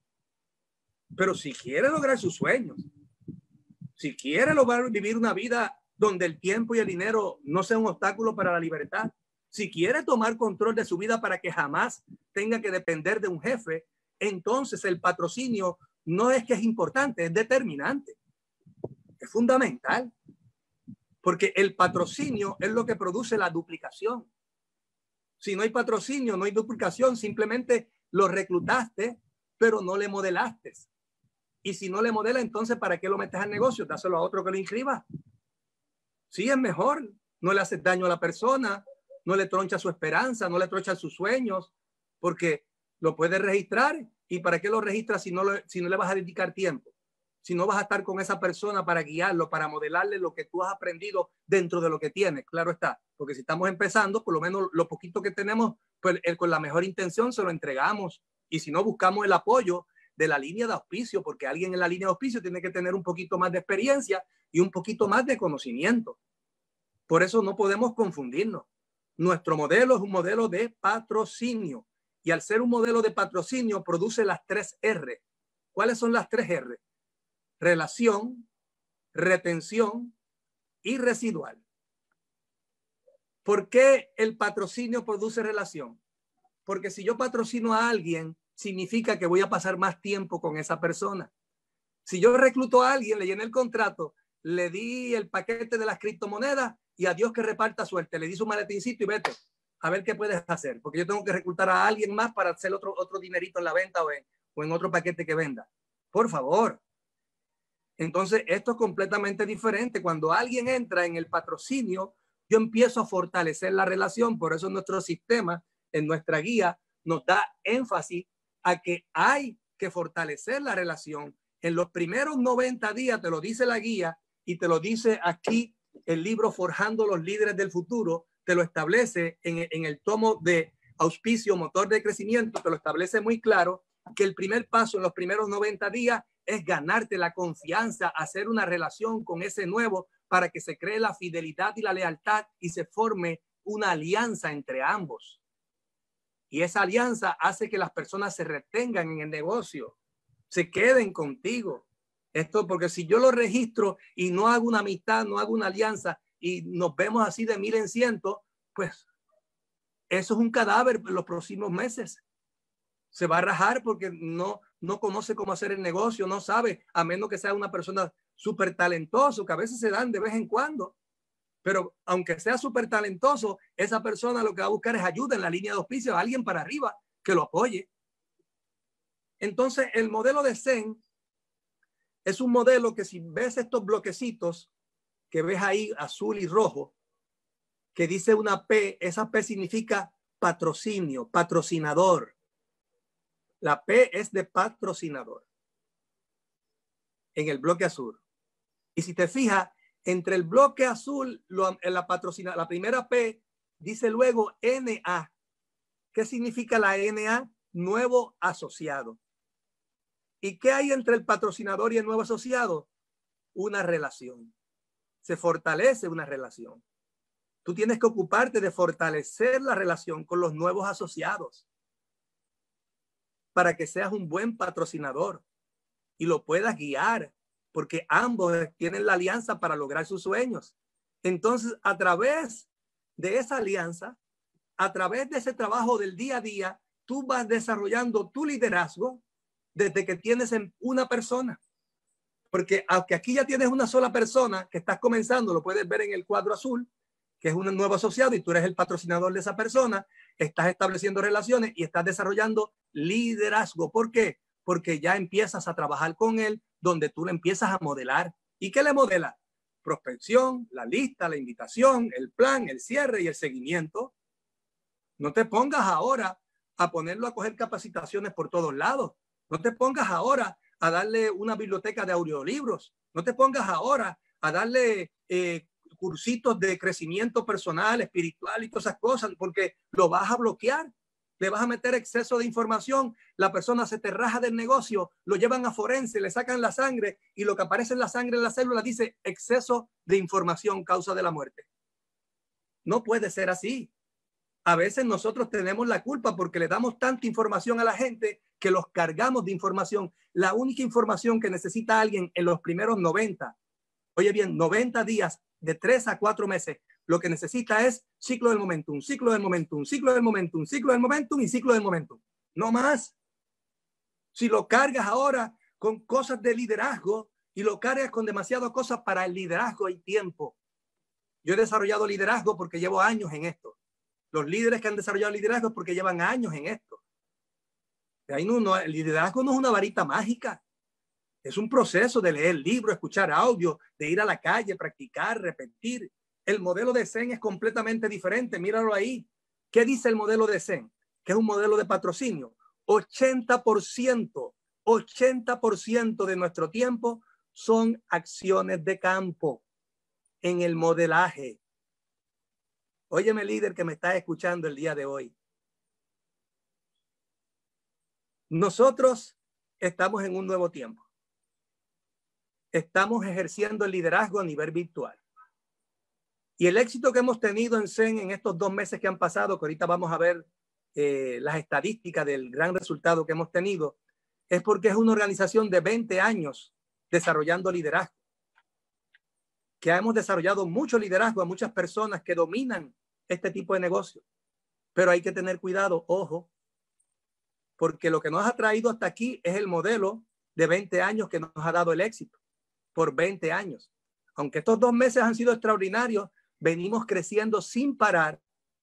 Pero si quiere lograr sus sueños, si quiere lograr vivir una vida donde el tiempo y el dinero no sea un obstáculo para la libertad, si quiere tomar control de su vida para que jamás tenga que depender de un jefe, entonces el patrocinio no es que es importante, es determinante, es fundamental. Porque el patrocinio es lo que produce la duplicación. Si no hay patrocinio, no hay duplicación, simplemente lo reclutaste, pero no le modelaste. Y si no le modela, entonces ¿para qué lo metes al negocio? Dáselo a otro que lo inscriba. Sí, es mejor. No le haces daño a la persona, no le troncha su esperanza, no le troncha sus sueños, porque lo puedes registrar. ¿Y para qué lo registras si no le vas a dedicar tiempo? Si no vas a estar con esa persona para guiarlo, para modelarle lo que tú has aprendido dentro de lo que tienes, claro está. Porque si estamos empezando, por lo menos lo poquito que tenemos, pues con la mejor intención se lo entregamos. Y si no, buscamos el apoyo de la línea de auspicio, porque alguien en la línea de auspicio tiene que tener un poquito más de experiencia y un poquito más de conocimiento. Por eso no podemos confundirnos. Nuestro modelo es un modelo de patrocinio. Y al ser un modelo de patrocinio, produce las 3 R. ¿Cuáles son las 3 R? Relación, retención y residual. ¿Por qué el patrocinio produce relación? Porque si yo patrocino a alguien, significa que voy a pasar más tiempo con esa persona. Si yo recluto a alguien, le llené el contrato, le di el paquete de las criptomonedas y a Dios que reparta suerte, le di su maletincito y vete a ver qué puedes hacer, porque yo tengo que reclutar a alguien más para hacer otro dinerito en la venta o en otro paquete que venda. Por favor. Entonces, esto es completamente diferente. Cuando alguien entra en el patrocinio, yo empiezo a fortalecer la relación. Por eso nuestro sistema, en nuestra guía, nos da énfasis a que hay que fortalecer la relación. En los primeros 90 días, te lo dice la guía y te lo dice aquí el libro Forjando los Líderes del Futuro, te lo establece en el tomo de auspicio, motor de crecimiento, te lo establece muy claro que el primer paso en los primeros 90 días es ganarte la confianza, hacer una relación con ese nuevo para que se cree la fidelidad y la lealtad y se forme una alianza entre ambos. Y esa alianza hace que las personas se retengan en el negocio, se queden contigo. Esto porque si yo lo registro y no hago una amistad, no hago una alianza y nos vemos así de 1000 en 100, pues eso es un cadáver en los próximos meses. Se va a rajar porque no conoce cómo hacer el negocio, no sabe, a menos que sea una persona súper talentoso, que a veces se dan de vez en cuando. Pero aunque sea súper talentoso, esa persona lo que va a buscar es ayuda en la línea de auspicio, alguien para arriba que lo apoye. Entonces, el modelo de Zen es un modelo que si ves estos bloquecitos que ves ahí, azul y rojo, que dice una P, esa P significa patrocinio, patrocinador. La P es de patrocinador. en el bloque azul. Y si te fijas, entre el bloque azul, la primera P dice luego NA. ¿Qué significa la NA? Nuevo asociado. ¿Y qué hay entre el patrocinador y el nuevo asociado? Una relación. Se fortalece una relación. Tú tienes que ocuparte de fortalecer la relación con los nuevos asociados para que seas un buen patrocinador y lo puedas guiar, porque ambos tienen la alianza para lograr sus sueños. Entonces, a través de esa alianza, a través de ese trabajo del día a día, tú vas desarrollando tu liderazgo desde que tienes una persona. Porque aunque aquí ya tienes una sola persona que estás comenzando, lo puedes ver en el cuadro azul, que es un nuevo asociado y tú eres el patrocinador de esa persona, estás estableciendo relaciones y estás desarrollando liderazgo. ¿Por qué? Porque ya empiezas a trabajar con él, donde tú le empiezas a modelar. ¿Y qué le modela? Prospección, la lista, la invitación, el plan, el cierre y el seguimiento. No te pongas ahora a ponerlo a coger capacitaciones por todos lados. No te pongas ahora a darle una biblioteca de audiolibros. No te pongas ahora a darle cursitos de crecimiento personal, espiritual y todas esas cosas, porque lo vas a bloquear. Le vas a meter exceso de información. La persona se te raja del negocio, lo llevan a forense, le sacan la sangre y lo que aparece en la sangre en la célula dice exceso de información, causa de la muerte. No puede ser así. A veces nosotros tenemos la culpa porque le damos tanta información a la gente que los cargamos de información. La única información que necesita alguien en los primeros 90, oye bien, 90 días, de 3 a 4 meses, lo que necesita es ciclo del momentum, ciclo del momentum, ciclo del momentum, ciclo del momentum y ciclo del momentum. No más. Si lo cargas ahora con cosas de liderazgo y lo cargas con demasiadas cosas para el liderazgo y tiempo. Yo he desarrollado liderazgo porque llevo años en esto. Los líderes que han desarrollado liderazgo es porque llevan años en esto. Ahí el liderazgo no es una varita mágica. Es un proceso de leer libros, escuchar audio, de ir a la calle, practicar, repetir. El modelo de Zen es completamente diferente. Míralo ahí. ¿Qué dice el modelo de Zen? Que es un modelo de patrocinio. 80% de nuestro tiempo son acciones de campo en el modelaje. Óyeme, líder que me estás escuchando el día de hoy. Nosotros estamos en un nuevo tiempo. Estamos ejerciendo el liderazgo a nivel virtual. Y el éxito que hemos tenido en Zen en estos 2 meses que han pasado, que ahorita vamos a ver las estadísticas del gran resultado que hemos tenido, es porque es una organización de 20 años desarrollando liderazgo. Que hemos desarrollado mucho liderazgo a muchas personas que dominan este tipo de negocio. Pero hay que tener cuidado, ojo, porque lo que nos ha traído hasta aquí es el modelo de 20 años que nos ha dado el éxito, por 20 años. Aunque estos 2 meses han sido extraordinarios, venimos creciendo sin parar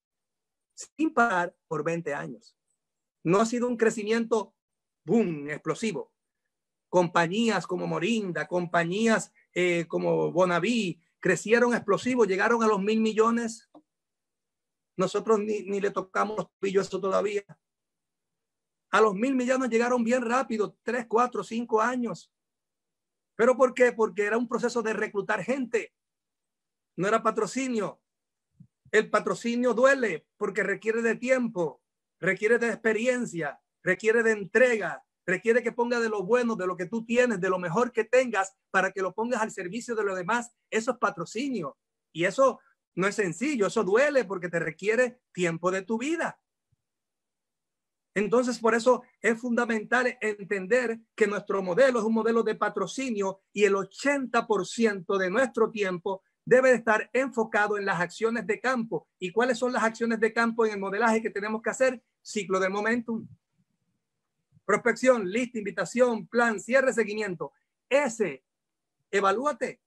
por 20 años. No ha sido un crecimiento, boom, explosivo. Compañías como Morinda, compañías como Bonaví, crecieron explosivos, llegaron a los 1,000 millones. Nosotros ni le tocamos los pillos eso todavía. A los 1,000 millones llegaron bien rápido, 3, 4, 5 años. ¿Pero por qué? Porque era un proceso de reclutar gente. No era patrocinio. El patrocinio duele porque requiere de tiempo, requiere de experiencia, requiere de entrega, requiere que ponga de lo bueno, de lo que tú tienes, de lo mejor que tengas para que lo pongas al servicio de los demás. Eso es patrocinio. Y eso no es sencillo, eso duele porque te requiere tiempo de tu vida. Entonces, por eso es fundamental entender que nuestro modelo es un modelo de patrocinio y el 80% de nuestro tiempo debe de estar enfocado en las acciones de campo. ¿Y cuáles son las acciones de campo en el modelaje que tenemos que hacer? Ciclo de momentum, prospección, lista, invitación, plan, cierre, seguimiento. Evalúate.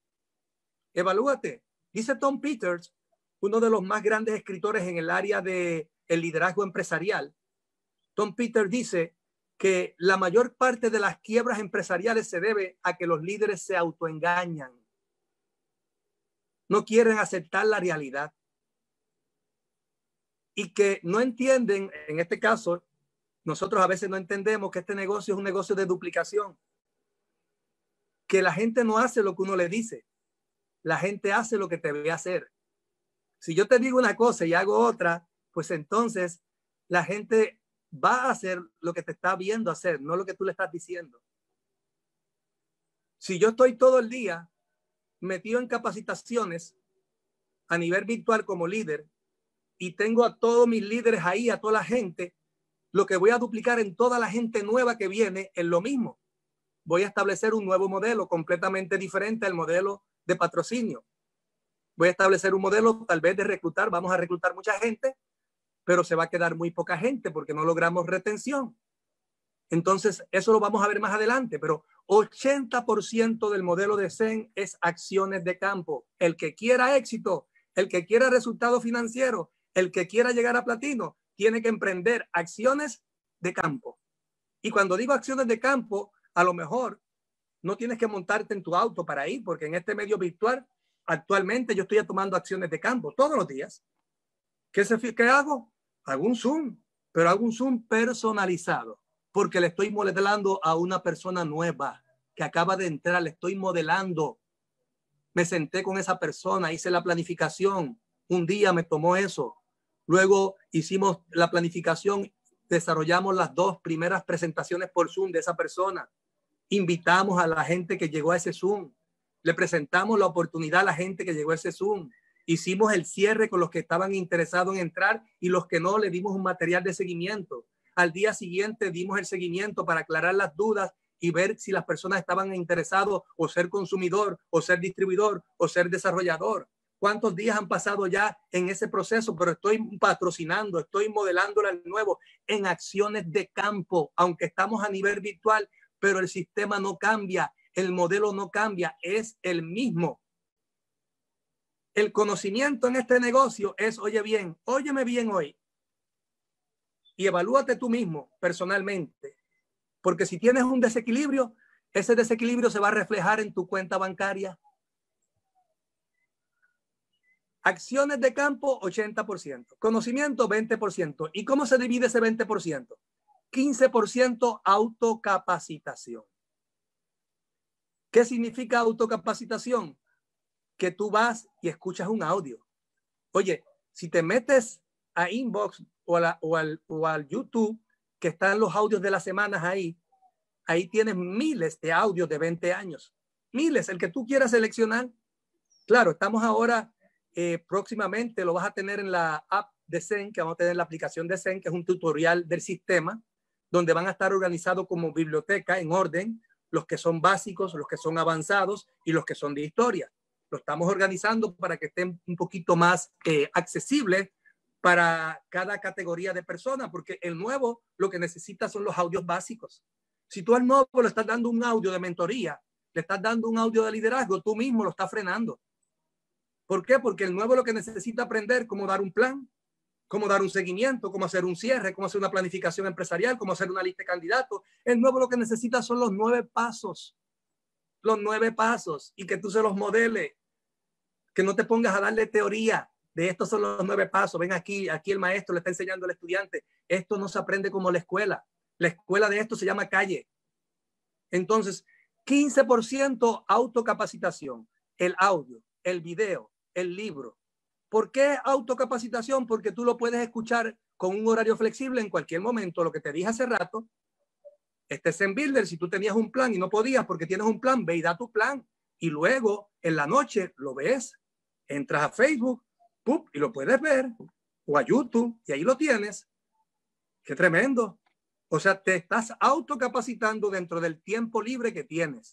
Dice Tom Peters, uno de los más grandes escritores en el área de el liderazgo empresarial. Tom Peters dice que la mayor parte de las quiebras empresariales se debe a que los líderes se autoengañan. No quieren aceptar la realidad. Y que no entienden, en este caso, nosotros a veces no entendemos que este negocio es un negocio de duplicación. que la gente no hace lo que uno le dice. La gente hace lo que te ve hacer. Si yo te digo una cosa y hago otra, pues entonces la gente va a hacer lo que te está viendo hacer, no lo que tú le estás diciendo. Si yo estoy todo el día metido en capacitaciones a nivel virtual como líder y tengo a todos mis líderes ahí, a toda la gente, lo que voy a duplicar en toda la gente nueva que viene es lo mismo. Voy a establecer un nuevo modelo completamente diferente al modelo de patrocinio. Voy a establecer un modelo tal vez de reclutar, vamos a reclutar mucha gente, pero se va a quedar muy poca gente porque no logramos retención. Entonces, eso lo vamos a ver más adelante, pero 80% del modelo de Zen es acciones de campo. El que quiera éxito, el que quiera resultado financiero, el que quiera llegar a platino, tiene que emprender acciones de campo. Y cuando digo acciones de campo, a lo mejor no tienes que montarte en tu auto para ir, porque en este medio virtual, actualmente yo estoy tomando acciones de campo todos los días. ¿Qué hago? Hago un Zoom, pero hago un Zoom personalizado, porque le estoy modelando a una persona nueva que acaba de entrar, le estoy modelando. Me senté con esa persona, hice la planificación, un día me tomó eso. Luego hicimos la planificación, desarrollamos las 2 primeras presentaciones por Zoom de esa persona. Invitamos a la gente que llegó a ese Zoom. Le presentamos la oportunidad a la gente que llegó a ese Zoom. Hicimos el cierre con los que estaban interesados en entrar y los que no, le dimos un material de seguimiento. Al día siguiente dimos el seguimiento para aclarar las dudas y ver si las personas estaban interesados o ser consumidor o ser distribuidor o ser desarrollador. ¿Cuántos días han pasado ya en ese proceso? Pero estoy patrocinando, estoy modelando al nuevo en acciones de campo, aunque estamos a nivel virtual, pero el sistema no cambia, el modelo no cambia, es el mismo. El conocimiento en este negocio es, óyeme bien hoy y evalúate tú mismo personalmente, porque si tienes un desequilibrio, ese desequilibrio se va a reflejar en tu cuenta bancaria. Acciones de campo, 80%. Conocimiento, 20%. ¿Y cómo se divide ese 20%? 15% autocapacitación. ¿Qué significa autocapacitación? Que tú vas y escuchas un audio. Oye, si te metes a Inbox o al YouTube, que están los audios de las semanas ahí tienes miles de audios de 20 años. Miles, el que tú quieras seleccionar. Claro, estamos ahora, próximamente lo vas a tener en la app de Zen, que vamos a tener la aplicación de Zen, que es un tutorial del sistema, donde van a estar organizados como biblioteca en orden, los que son básicos, los que son avanzados y los que son de historia. Lo estamos organizando para que estén un poquito más accesibles para cada categoría de personas, porque el nuevo lo que necesita son los audios básicos. Si tú al nuevo le estás dando un audio de mentoría, le estás dando un audio de liderazgo, tú mismo lo estás frenando. ¿Por qué? Porque el nuevo lo que necesita aprender cómo dar un plan, cómo dar un seguimiento, cómo hacer un cierre, cómo hacer una planificación empresarial, cómo hacer una lista de candidatos. El nuevo lo que necesita son los 9 pasos. Los 9 pasos y que tú se los modeles. Que no te pongas a darle teoría de estos son los 9 pasos. Ven aquí el maestro le está enseñando al estudiante. Esto no se aprende como la escuela. La escuela de esto se llama calle. Entonces, 15% autocapacitación, el audio, el video, el libro. ¿Por qué autocapacitación? Porque tú lo puedes escuchar con un horario flexible en cualquier momento. Lo que te dije hace rato, este Zen Builder, si tú tenías un plan y no podías porque tienes un plan, ve y da tu plan. Y luego, en la noche, lo ves. Entras a Facebook, ¡pup! Y lo puedes ver. O a YouTube, y ahí lo tienes. ¡Qué tremendo! O sea, te estás autocapacitando dentro del tiempo libre que tienes.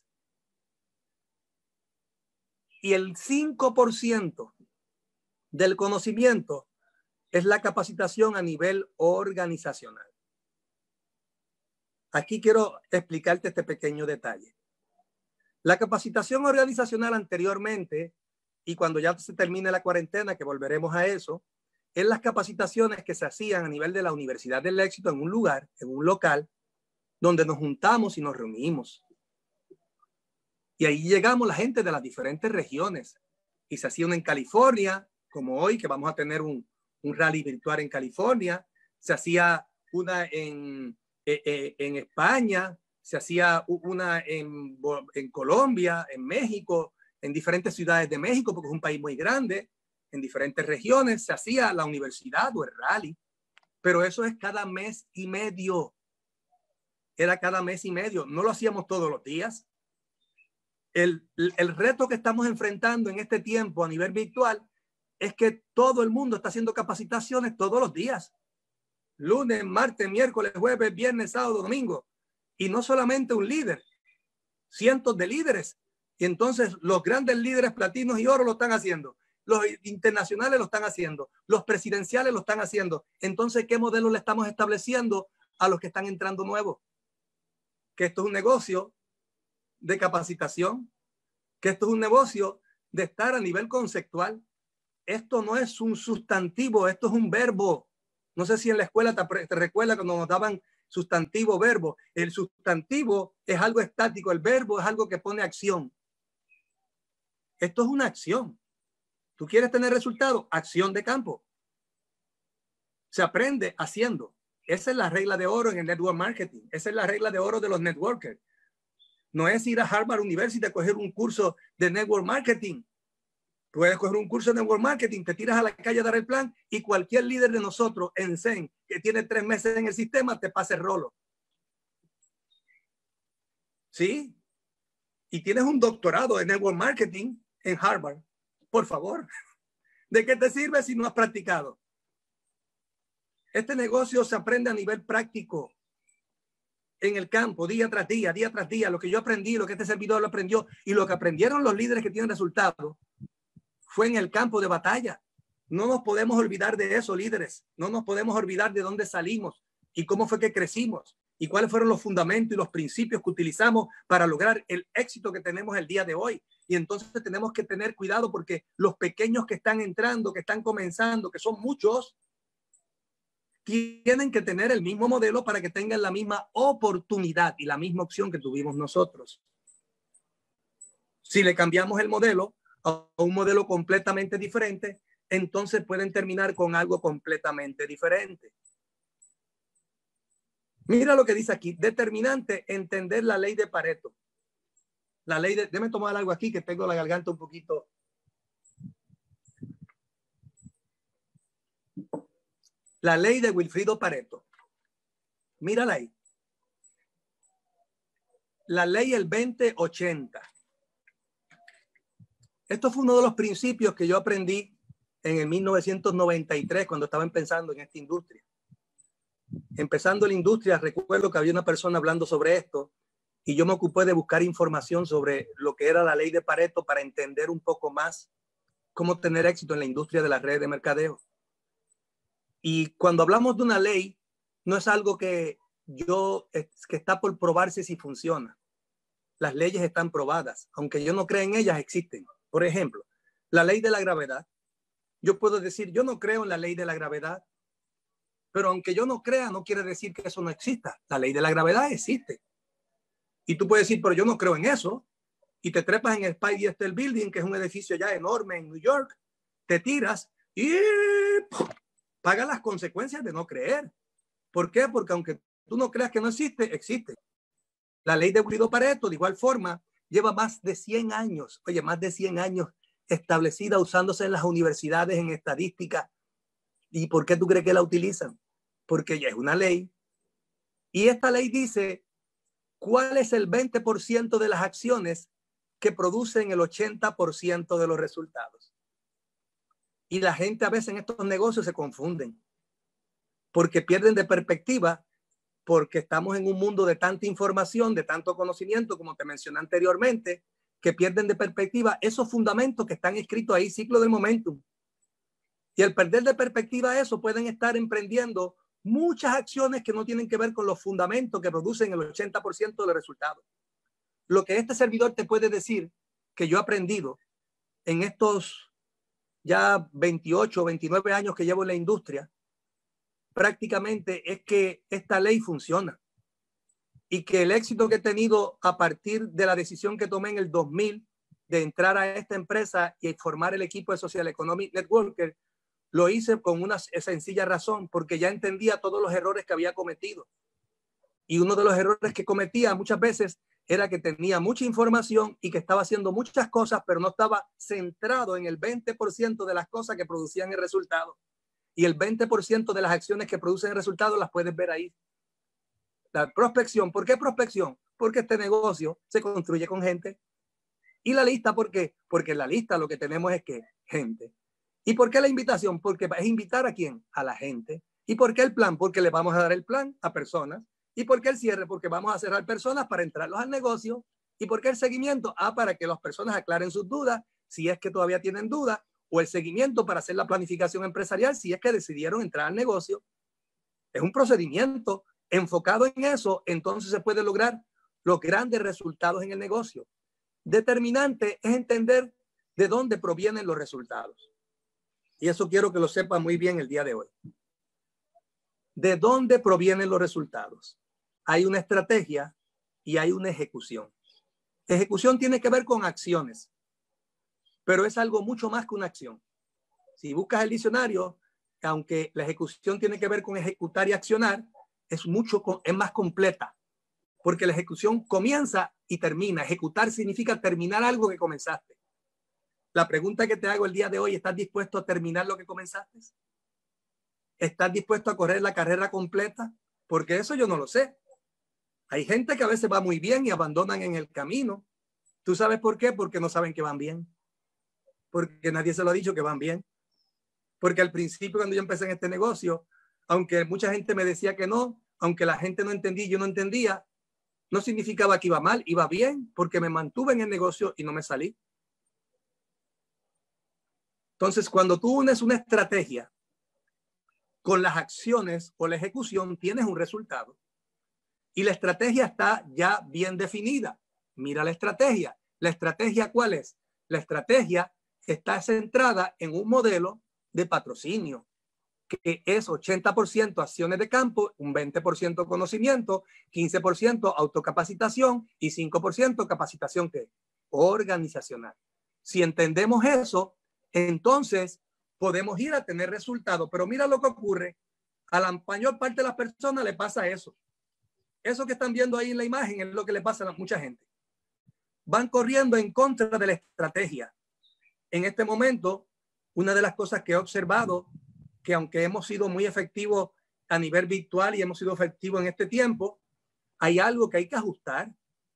Y el 5% del conocimiento es la capacitación a nivel organizacional. Aquí quiero explicarte este pequeño detalle. La capacitación organizacional anteriormente, y cuando ya se termine la cuarentena, que volveremos a eso, es las capacitaciones que se hacían a nivel de la Universidad del Éxito en un lugar, en un local, donde nos juntamos y nos reunimos. Y ahí llegamos la gente de las diferentes regiones. Y se hacía una en California, como hoy, que vamos a tener un rally virtual en California. Se hacía una en España, se hacía una en Colombia, en México, en diferentes ciudades de México, porque es un país muy grande, en diferentes regiones, se hacía la universidad o el rally, pero eso es cada mes y medio. Era cada mes y medio, no lo hacíamos todos los días. El reto que estamos enfrentando en este tiempo a nivel virtual es que todo el mundo está haciendo capacitaciones todos los días. Lunes, martes, miércoles, jueves, viernes, sábado, domingo. Y no solamente un líder, cientos de líderes. Y entonces los grandes líderes platinos y oro lo están haciendo. Los internacionales lo están haciendo. Los presidenciales lo están haciendo. Entonces, ¿qué modelo le estamos estableciendo a los que están entrando nuevos? Que esto es un negocio de capacitación, que esto es un negocio de estar a nivel conceptual. Esto no es un sustantivo, esto es un verbo. No sé si en la escuela te recuerda cuando nos daban sustantivo, verbo. El sustantivo es algo estático, el verbo es algo que pone acción. Esto es una acción. ¿Tú quieres tener resultados? Acción de campo. Se aprende haciendo. Esa es la regla de oro en el network marketing. Esa es la regla de oro de los networkers. No es ir a Harvard University a coger un curso de network marketing. Puedes coger un curso de network marketing, te tiras a la calle a dar el plan y cualquier líder de nosotros en Zen que tiene 3 meses en el sistema te pasa el rolo. ¿Sí? Y tienes un doctorado en network marketing en Harvard. Por favor, ¿de qué te sirve si no has practicado? Este negocio se aprende a nivel práctico, en el campo, día tras día, día tras día. Lo que yo aprendí, lo que este servidor lo aprendió y lo que aprendieron los líderes que tienen resultados fue en el campo de batalla. No nos podemos olvidar de eso, líderes. No nos podemos olvidar de dónde salimos y cómo fue que crecimos y cuáles fueron los fundamentos y los principios que utilizamos para lograr el éxito que tenemos el día de hoy. Y entonces tenemos que tener cuidado porque los pequeños que están entrando, que están comenzando, que son muchos, tienen que tener el mismo modelo para que tengan la misma oportunidad y la misma opción que tuvimos nosotros. Si le cambiamos el modelo a un modelo completamente diferente, entonces pueden terminar con algo completamente diferente. Mira lo que dice aquí, determinante, entender la ley de Pareto. La ley de, déjame tomar algo aquí que tengo la garganta un poquito. La ley de Wilfrido Pareto. Mírala ahí. La ley el 2080. Esto fue uno de los principios que yo aprendí en el 1993 cuando estaba empezando en esta industria. Empezando la industria, recuerdo que había una persona hablando sobre esto y yo me ocupé de buscar información sobre lo que era la ley de Pareto para entender un poco más cómo tener éxito en la industria de las redes de mercadeo. Y cuando hablamos de una ley, no es algo que está por probarse si funciona. Las leyes están probadas. Aunque yo no crea en ellas, existen. Por ejemplo, la ley de la gravedad. Yo puedo decir, yo no creo en la ley de la gravedad, pero aunque yo no crea, no quiere decir que eso no exista. La ley de la gravedad existe. Y tú puedes decir, pero yo no creo en eso. Y te trepas en el Empire State Building, que es un edificio ya enorme en New York, te tiras y pagas las consecuencias de no creer. ¿Por qué? Porque aunque tú no creas que no existe, existe. La ley de Wilfrido-Pareto, de igual forma, lleva más de 100 años, oye, más de 100 años establecida, usándose en las universidades, en estadística. ¿Y por qué tú crees que la utilizan? Porque ya es una ley. Y esta ley dice cuál es el 20% de las acciones que producen el 80% de los resultados. Y la gente a veces en estos negocios se confunden porque pierden de perspectiva, porque estamos en un mundo de tanta información, de tanto conocimiento, como te mencioné anteriormente, que pierden de perspectiva esos fundamentos que están escritos ahí, ciclo del momentum. Y al perder de perspectiva eso, pueden estar emprendiendo muchas acciones que no tienen que ver con los fundamentos que producen el 80% de los resultados. Lo que este servidor te puede decir, que yo he aprendido en estos ya 28 o 29 años que llevo en la industria, prácticamente es que esta ley funciona y que el éxito que he tenido a partir de la decisión que tomé en el 2000 de entrar a esta empresa y formar el equipo de Social Economic Networker, lo hice con una sencilla razón, porque ya entendía todos los errores que había cometido. Y uno de los errores que cometía muchas veces era que tenía mucha información y que estaba haciendo muchas cosas, pero no estaba centrado en el 20% de las cosas que producían el resultado. Y el 20% de las acciones que producen el resultado las puedes ver ahí. La prospección. ¿Por qué prospección? Porque este negocio se construye con gente. Y la lista, ¿por qué? Porque en la lista lo que tenemos es que gente. ¿Y por qué la invitación? Porque es invitar a quién? A la gente. ¿Y por qué el plan? Porque le vamos a dar el plan a personas. ¿Y por qué el cierre? Porque vamos a cerrar personas para entrarlos al negocio. ¿Y por qué el seguimiento? Para que las personas aclaren sus dudas, si es que todavía tienen dudas, o el seguimiento para hacer la planificación empresarial, si es que decidieron entrar al negocio. Es un procedimiento enfocado en eso, entonces se puede lograr los grandes resultados en el negocio. Determinante es entender de dónde provienen los resultados. Y eso quiero que lo sepa muy bien el día de hoy. ¿De dónde provienen los resultados? Hay una estrategia y hay una ejecución. Ejecución tiene que ver con acciones, pero es algo mucho más que una acción. Si buscas el diccionario, aunque la ejecución tiene que ver con ejecutar y accionar, es más completa, porque la ejecución comienza y termina. Ejecutar significa terminar algo que comenzaste. La pregunta que te hago el día de hoy, ¿estás dispuesto a terminar lo que comenzaste? ¿Estás dispuesto a correr la carrera completa? Porque eso yo no lo sé. Hay gente que a veces va muy bien y abandonan en el camino. ¿Tú sabes por qué? Porque no saben que van bien. Porque nadie se lo ha dicho que van bien. Porque al principio, cuando yo empecé en este negocio, aunque mucha gente me decía que no, aunque la gente no entendía y yo no entendía, no significaba que iba mal, iba bien, porque me mantuve en el negocio y no me salí. Entonces, cuando tú unes una estrategia con las acciones o la ejecución, tienes un resultado. Y la estrategia está ya bien definida. Mira la estrategia. ¿La estrategia cuál es? La estrategia está centrada en un modelo de patrocinio, que es 80% acciones de campo, un 20% conocimiento, 15% autocapacitación y 5% capacitación organizacional. Si entendemos eso, entonces podemos ir a tener resultados. Pero mira lo que ocurre. A la mayor parte de las personas le pasa eso. Eso que están viendo ahí en la imagen es lo que le pasa a mucha gente. Van corriendo en contra de la estrategia. En este momento, una de las cosas que he observado, que aunque hemos sido muy efectivos a nivel virtual y hemos sido efectivos en este tiempo, hay algo que hay que ajustar.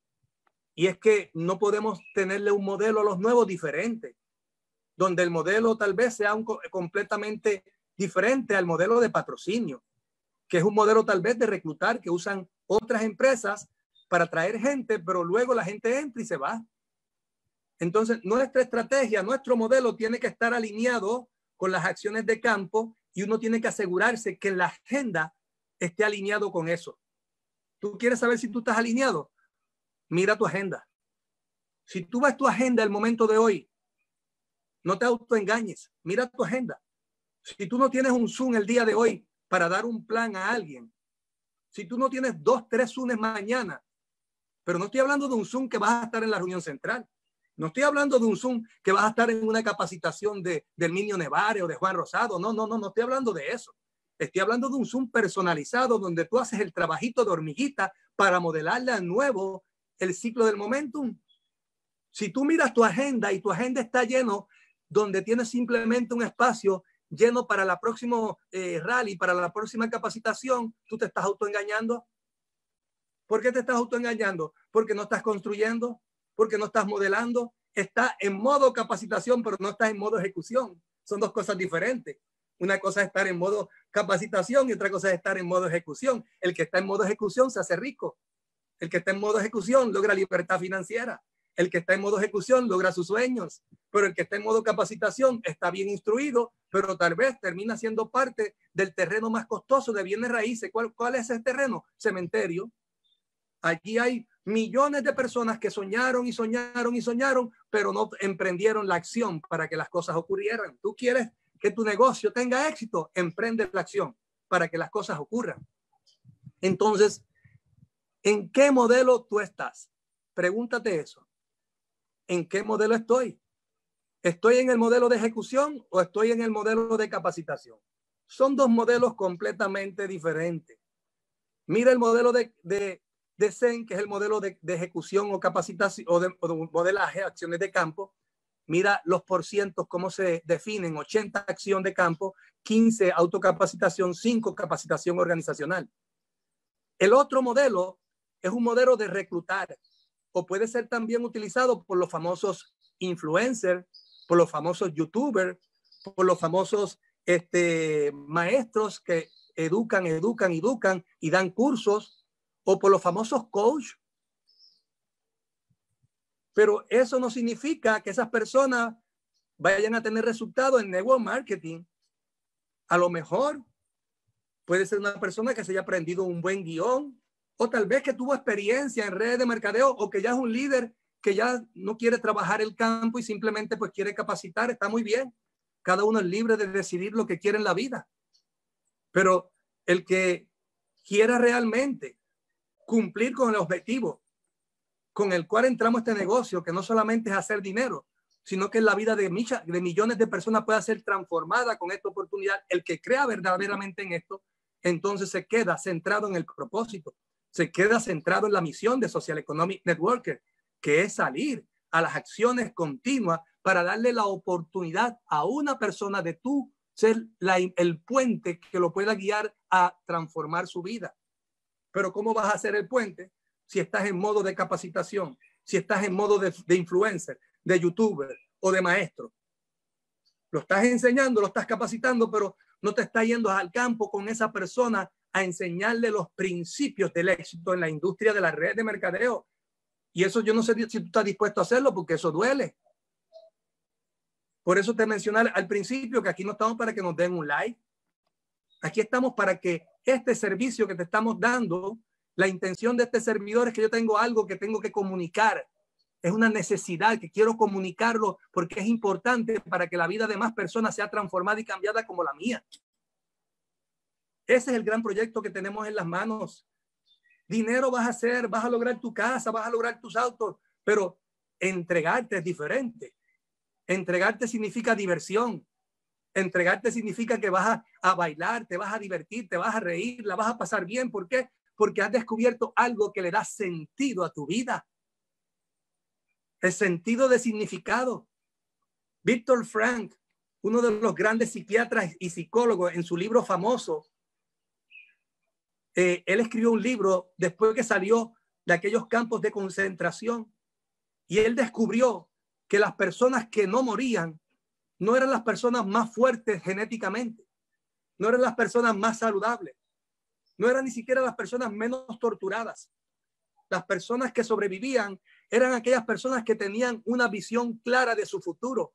Y es que no podemos tenerle un modelo a los nuevos diferente, donde el modelo tal vez sea completamente diferente al modelo de patrocinio, que es un modelo tal vez de reclutar que usan otras empresas para traer gente, pero luego la gente entra y se va. Entonces, nuestra estrategia, nuestro modelo tiene que estar alineado con las acciones de campo y uno tiene que asegurarse que la agenda esté alineado con eso. ¿Tú quieres saber si tú estás alineado? Mira tu agenda. Si tú ves tu agenda el momento de hoy, no te autoengañes. Mira tu agenda. Si tú no tienes un Zoom el día de hoy para dar un plan a alguien, si tú no tienes 2, 3 Zooms mañana, pero no estoy hablando de un Zoom que vas a estar en la reunión central. No estoy hablando de un Zoom que vas a estar en una capacitación de Herminio Nevares o de Juan Rosado. No estoy hablando de eso. Estoy hablando de un Zoom personalizado donde tú haces el trabajito de hormiguita para modelarle a nuevo el ciclo del momentum. Si tú miras tu agenda y tu agenda está lleno, donde tienes simplemente un espacio lleno para la próxima rally, para la próxima capacitación, tú te estás autoengañando. ¿Por qué te estás autoengañando? Porque no estás construyendo, porque no estás modelando. Estás en modo capacitación, pero no estás en modo ejecución. Son dos cosas diferentes. Una cosa es estar en modo capacitación y otra cosa es estar en modo ejecución. El que está en modo ejecución se hace rico. El que está en modo ejecución logra libertad financiera. El que está en modo ejecución logra sus sueños. Pero el que está en modo capacitación está bien instruido, pero tal vez termina siendo parte del terreno más costoso de bienes raíces. ¿Cuál es ese terreno? Cementerio. Aquí hay millones de personas que soñaron y soñaron y soñaron, pero no emprendieron la acción para que las cosas ocurrieran. Tú quieres que tu negocio tenga éxito, emprende la acción para que las cosas ocurran. Entonces, ¿en qué modelo tú estás? Pregúntate eso. ¿En qué modelo estoy? ¿Estoy en el modelo de ejecución o estoy en el modelo de capacitación? Son dos modelos completamente diferentes. Mira el modelo de Zen, que es el modelo de ejecución o capacitación o de modelaje, acciones de campo. Mira los porcientos, cómo se definen: 80 acción de campo, 15 autocapacitación, 5 capacitación organizacional. El otro modelo es un modelo de reclutar, o puede ser también utilizado por los famosos influencers, por los famosos youtubers, por los famosos maestros que educan y dan cursos, o por los famosos coach. Pero eso no significa que esas personas vayan a tener resultados en network marketing. A lo mejor puede ser una persona que se haya aprendido un buen guión, o tal vez que tuvo experiencia en redes de mercadeo, o que ya es un líder que ya no quiere trabajar el campo y simplemente pues quiere capacitar. Está muy bien. Cada uno es libre de decidir lo que quiere en la vida. Pero el que quiera realmente cumplir con el objetivo con el cual entramos a este negocio, que no solamente es hacer dinero, sino que la vida de millones de personas pueda ser transformada con esta oportunidad. El que crea verdaderamente en esto, entonces se queda centrado en el propósito, se queda centrado en la misión de Social Economic Networker, que es salir a las acciones continuas para darle la oportunidad a una persona de tú ser el puente que lo pueda guiar a transformar su vida. Pero ¿cómo vas a hacer el puente si estás en modo de capacitación, si estás en modo de influencer, de youtuber o de maestro? Lo estás enseñando, lo estás capacitando, pero no te estás yendo al campo con esa persona a enseñarle los principios del éxito en la industria de la red de mercadeo. Y eso yo no sé si tú estás dispuesto a hacerlo, porque eso duele. Por eso te mencioné al principio que aquí no estamos para que nos den un like. Aquí estamos para que este servicio que te estamos dando, la intención de este servidor es que yo tengo algo que tengo que comunicar. Es una necesidad que quiero comunicarlo porque es importante para que la vida de más personas sea transformada y cambiada como la mía. Ese es el gran proyecto que tenemos en las manos. Dinero vas a hacer, vas a lograr tu casa, vas a lograr tus autos, pero entregarte es diferente. Entregarte significa diversión. Entregarte significa que vas a bailar, te vas a divertir, te vas a reír, la vas a pasar bien. ¿Por qué? Porque has descubierto algo que le da sentido a tu vida. El sentido de significado. Víctor Frank, uno de los grandes psiquiatras y psicólogos, en su libro famoso, él escribió un libro después que salió de aquellos campos de concentración, y él descubrió que las personas que no morían no eran las personas más fuertes genéticamente, no eran las personas más saludables, no eran ni siquiera las personas menos torturadas. Las personas que sobrevivían eran aquellas personas que tenían una visión clara de su futuro.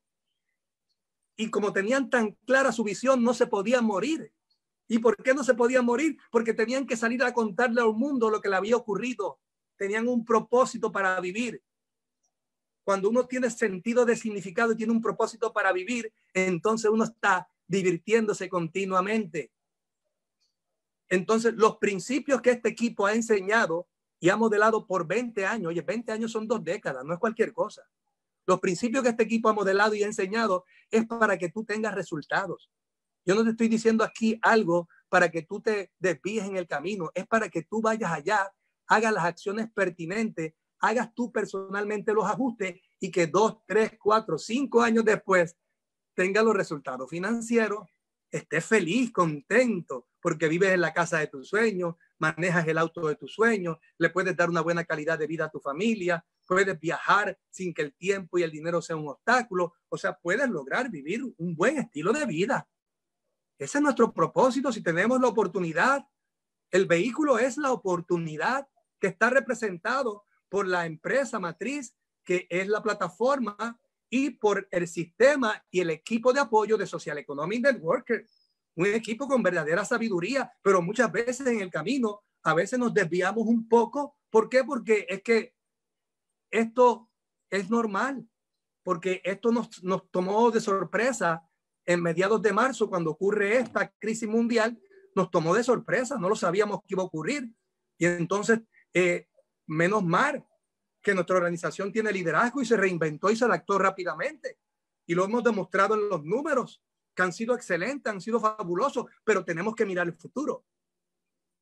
Y como tenían tan clara su visión, no se podían morir. ¿Y por qué no se podían morir? Porque tenían que salir a contarle al mundo lo que le había ocurrido. Tenían un propósito para vivir. Cuando uno tiene sentido de significado y tiene un propósito para vivir, entonces uno está divirtiéndose continuamente. Entonces, los principios que este equipo ha enseñado y ha modelado por 20 años, oye, 20 años son 2 décadas, no es cualquier cosa. Los principios que este equipo ha modelado y ha enseñado es para que tú tengas resultados. Yo no te estoy diciendo aquí algo para que tú te desvíes en el camino, es para que tú vayas allá, hagas las acciones pertinentes, hagas tú personalmente los ajustes y que 2, 3, 4, 5 años después tengas los resultados financieros, estés feliz, contento, porque vives en la casa de tus sueños, manejas el auto de tus sueños, le puedes dar una buena calidad de vida a tu familia, puedes viajar sin que el tiempo y el dinero sea un obstáculo. O sea, puedes lograr vivir un buen estilo de vida. Ese es nuestro propósito. Si tenemos la oportunidad, el vehículo es la oportunidad que está representado por la empresa matriz, que es la plataforma, y por el sistema y el equipo de apoyo de Social Economic Networker. Un equipo con verdadera sabiduría, pero muchas veces en el camino, a veces nos desviamos un poco. ¿Por qué? Porque es que esto es normal, porque esto nos tomó de sorpresa en mediados de marzo, cuando ocurre esta crisis mundial, nos tomó de sorpresa, no lo sabíamos que iba a ocurrir. Y entonces, menos mal que nuestra organización tiene liderazgo y se reinventó y se adaptó rápidamente. Y lo hemos demostrado en los números, que han sido excelentes, han sido fabulosos, pero tenemos que mirar el futuro.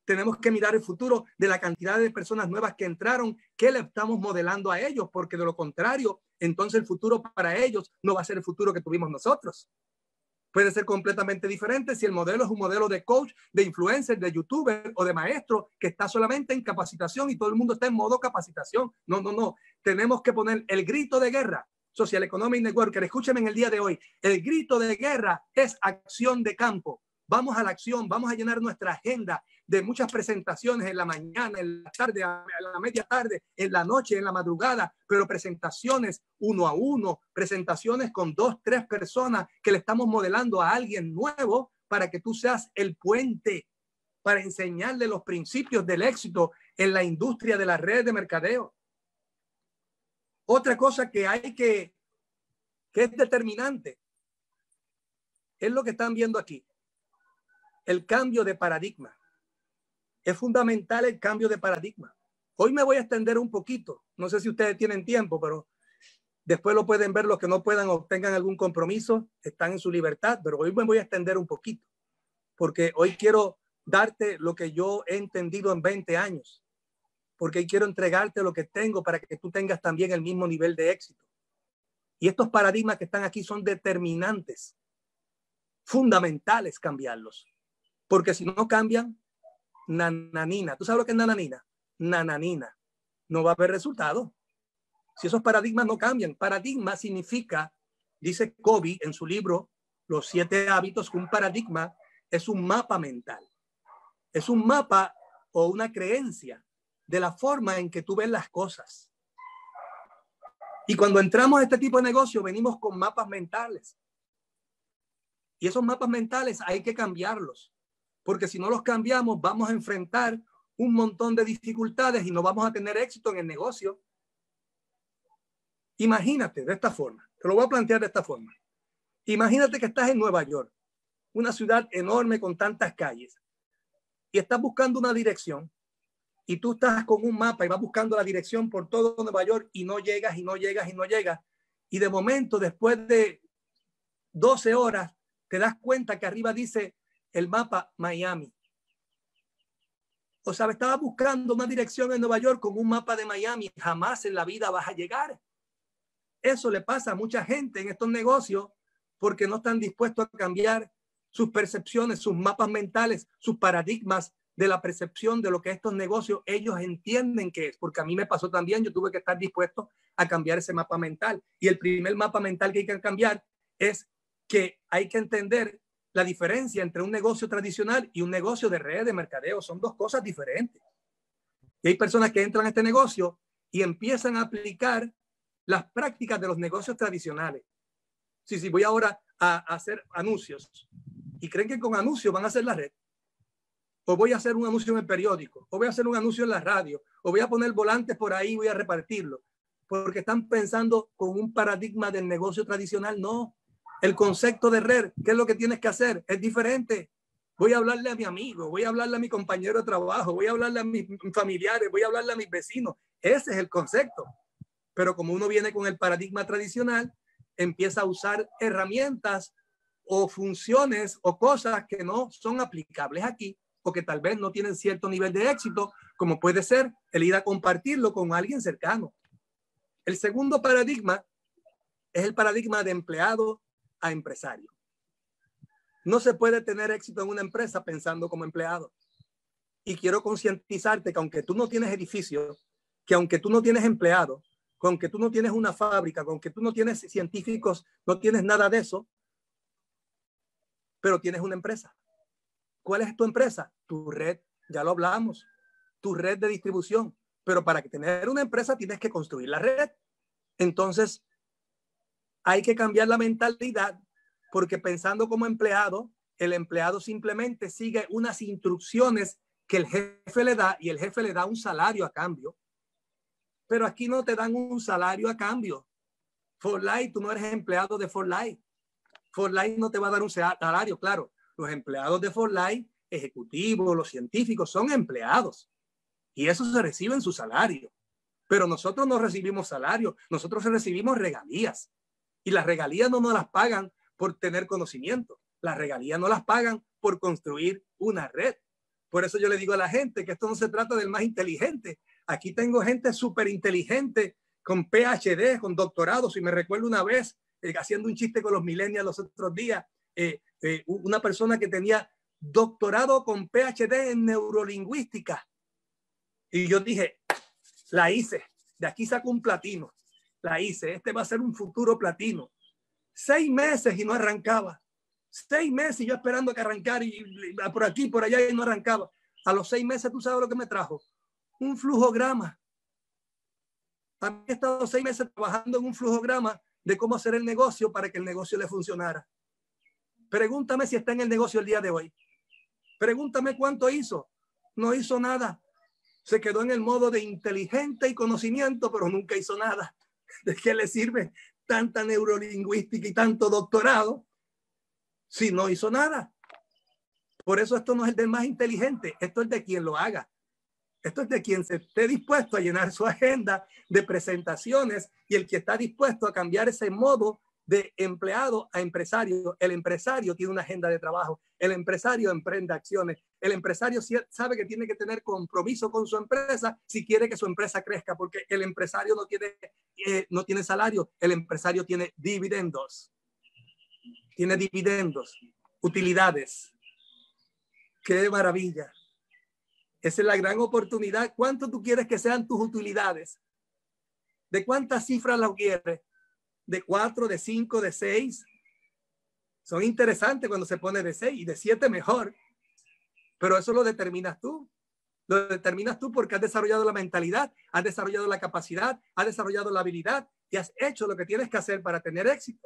Tenemos que mirar el futuro de la cantidad de personas nuevas que entraron, que le estamos modelando a ellos, porque de lo contrario, entonces el futuro para ellos no va a ser el futuro que tuvimos nosotros. Puede ser completamente diferente si el modelo es un modelo de coach, de influencer, de youtuber o de maestro que está solamente en capacitación y todo el mundo está en modo capacitación. No, no, no. Tenemos que poner el grito de guerra. Social Economic Networker, escúcheme en el día de hoy. El grito de guerra es acción de campo. Vamos a la acción, vamos a llenar nuestra agenda de muchas presentaciones en la mañana, en la tarde, a la media tarde, en la noche, en la madrugada, pero presentaciones 1 a 1, presentaciones con 2, 3 personas que le estamos modelando a alguien nuevo para que tú seas el puente para enseñarle los principios del éxito en la industria de las redes de mercadeo. Otra cosa que hay que es determinante es lo que están viendo aquí. El cambio de paradigma. Es fundamental el cambio de paradigma. Hoy me voy a extender un poquito. No sé si ustedes tienen tiempo, pero después lo pueden ver los que no puedan o tengan algún compromiso. Están en su libertad, pero hoy me voy a extender un poquito. Porque hoy quiero darte lo que yo he entendido en 20 años. Porque hoy quiero entregarte lo que tengo para que tú tengas también el mismo nivel de éxito. Y estos paradigmas que están aquí son determinantes, fundamentales cambiarlos. Porque si no cambian, nananina. ¿Tú sabes lo que es nananina? Nananina. No va a haber resultado. Si esos paradigmas no cambian. Paradigma significa, dice Covey en su libro, Los 7 hábitos, que un paradigma es un mapa mental. Es un mapa o una creencia de la forma en que tú ves las cosas. Y cuando entramos a este tipo de negocio, venimos con mapas mentales. Y esos mapas mentales hay que cambiarlos. Porque si no los cambiamos, vamos a enfrentar un montón de dificultades y no vamos a tener éxito en el negocio. Imagínate de esta forma, te lo voy a plantear de esta forma. Imagínate que estás en Nueva York, una ciudad enorme con tantas calles, y estás buscando una dirección, y tú estás con un mapa y vas buscando la dirección por todo Nueva York y no llegas, y no llegas, y no llegas. Y de momento, después de 12 horas, te das cuenta que arriba dice el mapa Miami. O sea, estaba buscando una dirección en Nueva York con un mapa de Miami. Jamás en la vida vas a llegar. Eso le pasa a mucha gente en estos negocios porque no están dispuestos a cambiar sus percepciones, sus mapas mentales, sus paradigmas de la percepción de lo que estos negocios ellos entienden que es. Porque a mí me pasó también, yo tuve que estar dispuesto a cambiar ese mapa mental. Y el primer mapa mental que hay que cambiar es que hay que entender la diferencia entre un negocio tradicional y un negocio de red de mercadeo. Son dos cosas diferentes. Y hay personas que entran a este negocio y empiezan a aplicar las prácticas de los negocios tradicionales. Sí, voy ahora a hacer anuncios y creen que con anuncios van a hacer la red. O voy a hacer un anuncio en el periódico, o voy a hacer un anuncio en la radio, o voy a poner volantes por ahí y voy a repartirlo. Porque están pensando con un paradigma del negocio tradicional. No. El concepto de red, ¿qué es lo que tienes que hacer? Es diferente. Voy a hablarle a mi amigo, voy a hablarle a mi compañero de trabajo, voy a hablarle a mis familiares, voy a hablarle a mis vecinos. Ese es el concepto. Pero como uno viene con el paradigma tradicional, empieza a usar herramientas o funciones o cosas que no son aplicables aquí o que tal vez no tienen cierto nivel de éxito, como puede ser el ir a compartirlo con alguien cercano. El segundo paradigma es el paradigma de empleado a empresario. No se puede tener éxito en una empresa pensando como empleado. Y quiero concientizarte que aunque tú no tienes edificio, que aunque tú no tienes empleado, que aunque tú no tienes una fábrica, que aunque tú no tienes científicos, no tienes nada de eso, pero tienes una empresa. ¿Cuál es tu empresa? Tu red, ya lo hablamos, tu red de distribución. Pero para tener una empresa tienes que construir la red. Entonces, hay que cambiar la mentalidad porque pensando como empleado, el empleado simplemente sigue unas instrucciones que el jefe le da y el jefe le da un salario a cambio. Pero aquí no te dan un salario a cambio. For Life, tú no eres empleado de For Life. For Life no te va a dar un salario, claro. Los empleados de For Life, ejecutivos, los científicos, son empleados. Y esos se reciben su salario. Pero nosotros no recibimos salario, nosotros recibimos regalías. Y las regalías no nos las pagan por tener conocimiento. Las regalías no las pagan por construir una red. Por eso yo le digo a la gente que esto no se trata del más inteligente. Aquí tengo gente súper inteligente con PhD, con doctorados. Y me recuerdo una vez haciendo un chiste con los millennials los otros días, una persona que tenía doctorado con PhD en neurolingüística. Y yo dije, la hice. De aquí saco un platino. La hice. Este va a ser un futuro platino. 6 meses y no arrancaba. 6 meses y yo esperando que arrancara y por aquí, por allá y no arrancaba. A los 6 meses, ¿tú sabes lo que me trajo? Un flujograma. Había estado 6 meses trabajando en un flujograma de cómo hacer el negocio para que el negocio le funcionara. Pregúntame si está en el negocio el día de hoy. Pregúntame cuánto hizo. No hizo nada. Se quedó en el modo de inteligente y conocimiento, pero nunca hizo nada. ¿De qué le sirve tanta neurolingüística y tanto doctorado si no hizo nada? Por eso esto no es el del más inteligente, esto es de quien lo haga. Esto es de quien se esté dispuesto a llenar su agenda de presentaciones y el que está dispuesto a cambiar ese modo de empleado a empresario. El empresario tiene una agenda de trabajo. El empresario emprende acciones. El empresario sabe que tiene que tener compromiso con su empresa si quiere que su empresa crezca, porque el empresario no tiene salario. El empresario tiene dividendos. Tiene dividendos, utilidades. ¡Qué maravilla! Esa es la gran oportunidad. ¿Cuánto tú quieres que sean tus utilidades? ¿De cuántas cifras las quieres? ¿De 4, de 5, de 6? Son interesantes cuando se pone de 6 y de 7 mejor. Pero eso lo determinas tú. Lo determinas tú porque has desarrollado la mentalidad, has desarrollado la capacidad, has desarrollado la habilidad y has hecho lo que tienes que hacer para tener éxito.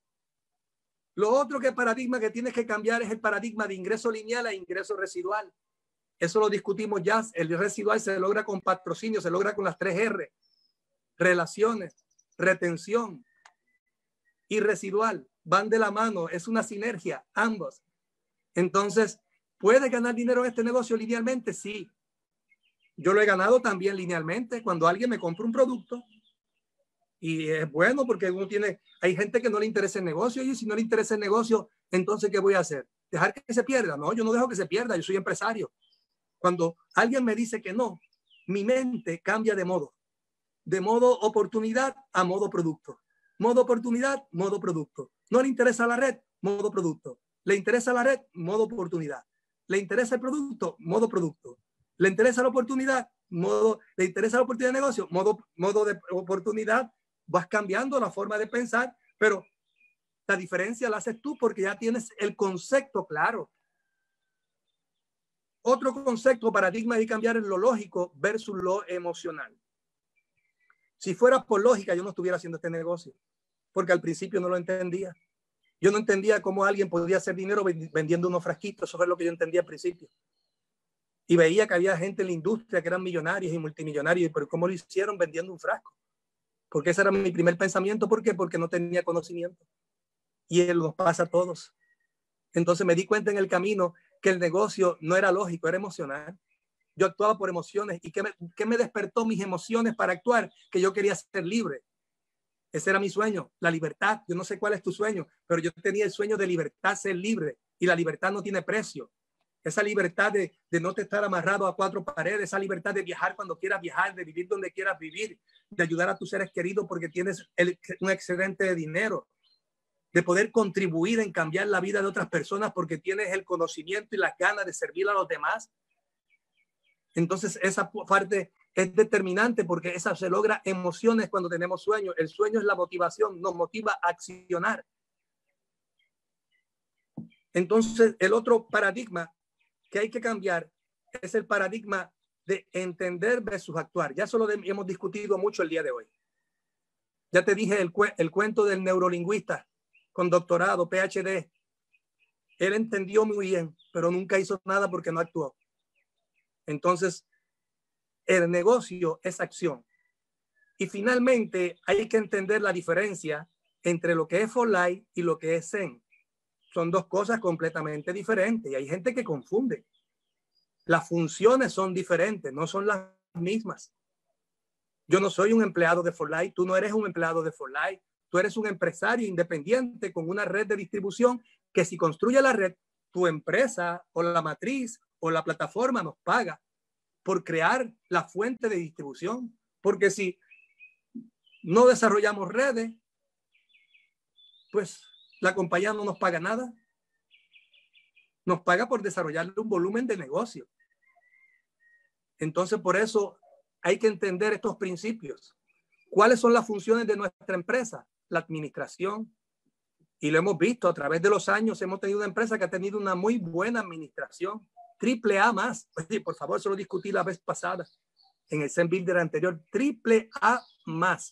Lo otro paradigma que tienes que cambiar es el paradigma de ingreso lineal a ingreso residual. Eso lo discutimos ya. El residual se logra con patrocinio, se logra con las 3 R. Relaciones, retención y residual. Van de la mano, es una sinergia, ambos. Entonces, ¿puedes ganar dinero en este negocio linealmente? Sí. Yo lo he ganado también linealmente cuando alguien me compra un producto. Y es bueno porque hay gente que no le interesa el negocio y si no le interesa el negocio, entonces, ¿qué voy a hacer? ¿Dejar que se pierda? No, yo no dejo que se pierda, yo soy empresario. Cuando alguien me dice que no, mi mente cambia de modo oportunidad a modo producto. Modo oportunidad, modo producto. No le interesa la red, modo producto. Le interesa la red, modo oportunidad. Le interesa el producto, modo producto. Le interesa la oportunidad, le interesa la oportunidad de negocio, modo de oportunidad. Vas cambiando la forma de pensar, pero la diferencia la haces tú porque ya tienes el concepto claro. Otro concepto, paradigma de cambiar es lo lógico versus lo emocional. Si fuera por lógica, yo no estuviera haciendo este negocio, porque al principio no lo entendía. Yo no entendía cómo alguien podía hacer dinero vendiendo unos frasquitos. Eso es lo que yo entendía al principio. Y veía que había gente en la industria que eran millonarios y multimillonarios, pero ¿cómo lo hicieron vendiendo un frasco? Porque ese era mi primer pensamiento. ¿Por qué? Porque no tenía conocimiento. Y él nos pasa a todos. Entonces me di cuenta en el camino que el negocio no era lógico, era emocional. Yo actuaba por emociones. ¿Y qué me despertó mis emociones para actuar? Que yo quería ser libre. Ese era mi sueño, la libertad. Yo no sé cuál es tu sueño, pero yo tenía el sueño de libertad, ser libre. Y la libertad no tiene precio. Esa libertad de no estar amarrado a 4 paredes, esa libertad de viajar cuando quieras viajar, de vivir donde quieras vivir, de ayudar a tus seres queridos porque tienes un excedente de dinero, de poder contribuir en cambiar la vida de otras personas porque tienes el conocimiento y las ganas de servir a los demás. Entonces esa parte es determinante porque esa se logra emociones cuando tenemos sueños. El sueño es la motivación, nos motiva a accionar. Entonces el otro paradigma que hay que cambiar es el paradigma de entender versus actuar. Ya eso lo hemos discutido mucho el día de hoy. Ya te dije el cuento del neurolingüista con doctorado, PhD. Él entendió muy bien, pero nunca hizo nada porque no actuó. Entonces, el negocio es acción. Y finalmente, hay que entender la diferencia entre lo que es For Life y lo que es Zen. Son 2 cosas completamente diferentes y hay gente que confunde. Las funciones son diferentes, no son las mismas. Yo no soy un empleado de For Life, tú no eres un empleado de For Life, tú eres un empresario independiente con una red de distribución que si construye la red, tu empresa o la matriz o la plataforma nos paga por crear la fuente de distribución. Porque si no desarrollamos redes, pues la compañía no nos paga nada. Nos paga por desarrollar un volumen de negocio. Entonces, por eso hay que entender estos principios. ¿Cuáles son las funciones de nuestra empresa? La administración. Y lo hemos visto a través de los años. Hemos tenido una empresa que ha tenido una muy buena administración. AAA más. Oye, por favor, eso lo discutí la vez pasada en el Zen Builder anterior. AAA más.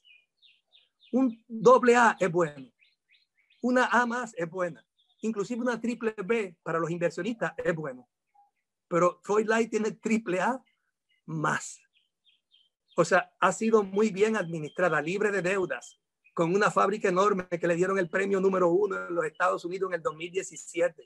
Un AA es bueno. Una A más es buena. Inclusive una triple B para los inversionistas es bueno. Pero Freud Light tiene AAA más. O sea, ha sido muy bien administrada, libre de deudas, con una fábrica enorme que le dieron el premio número 1 en los Estados Unidos en el 2017.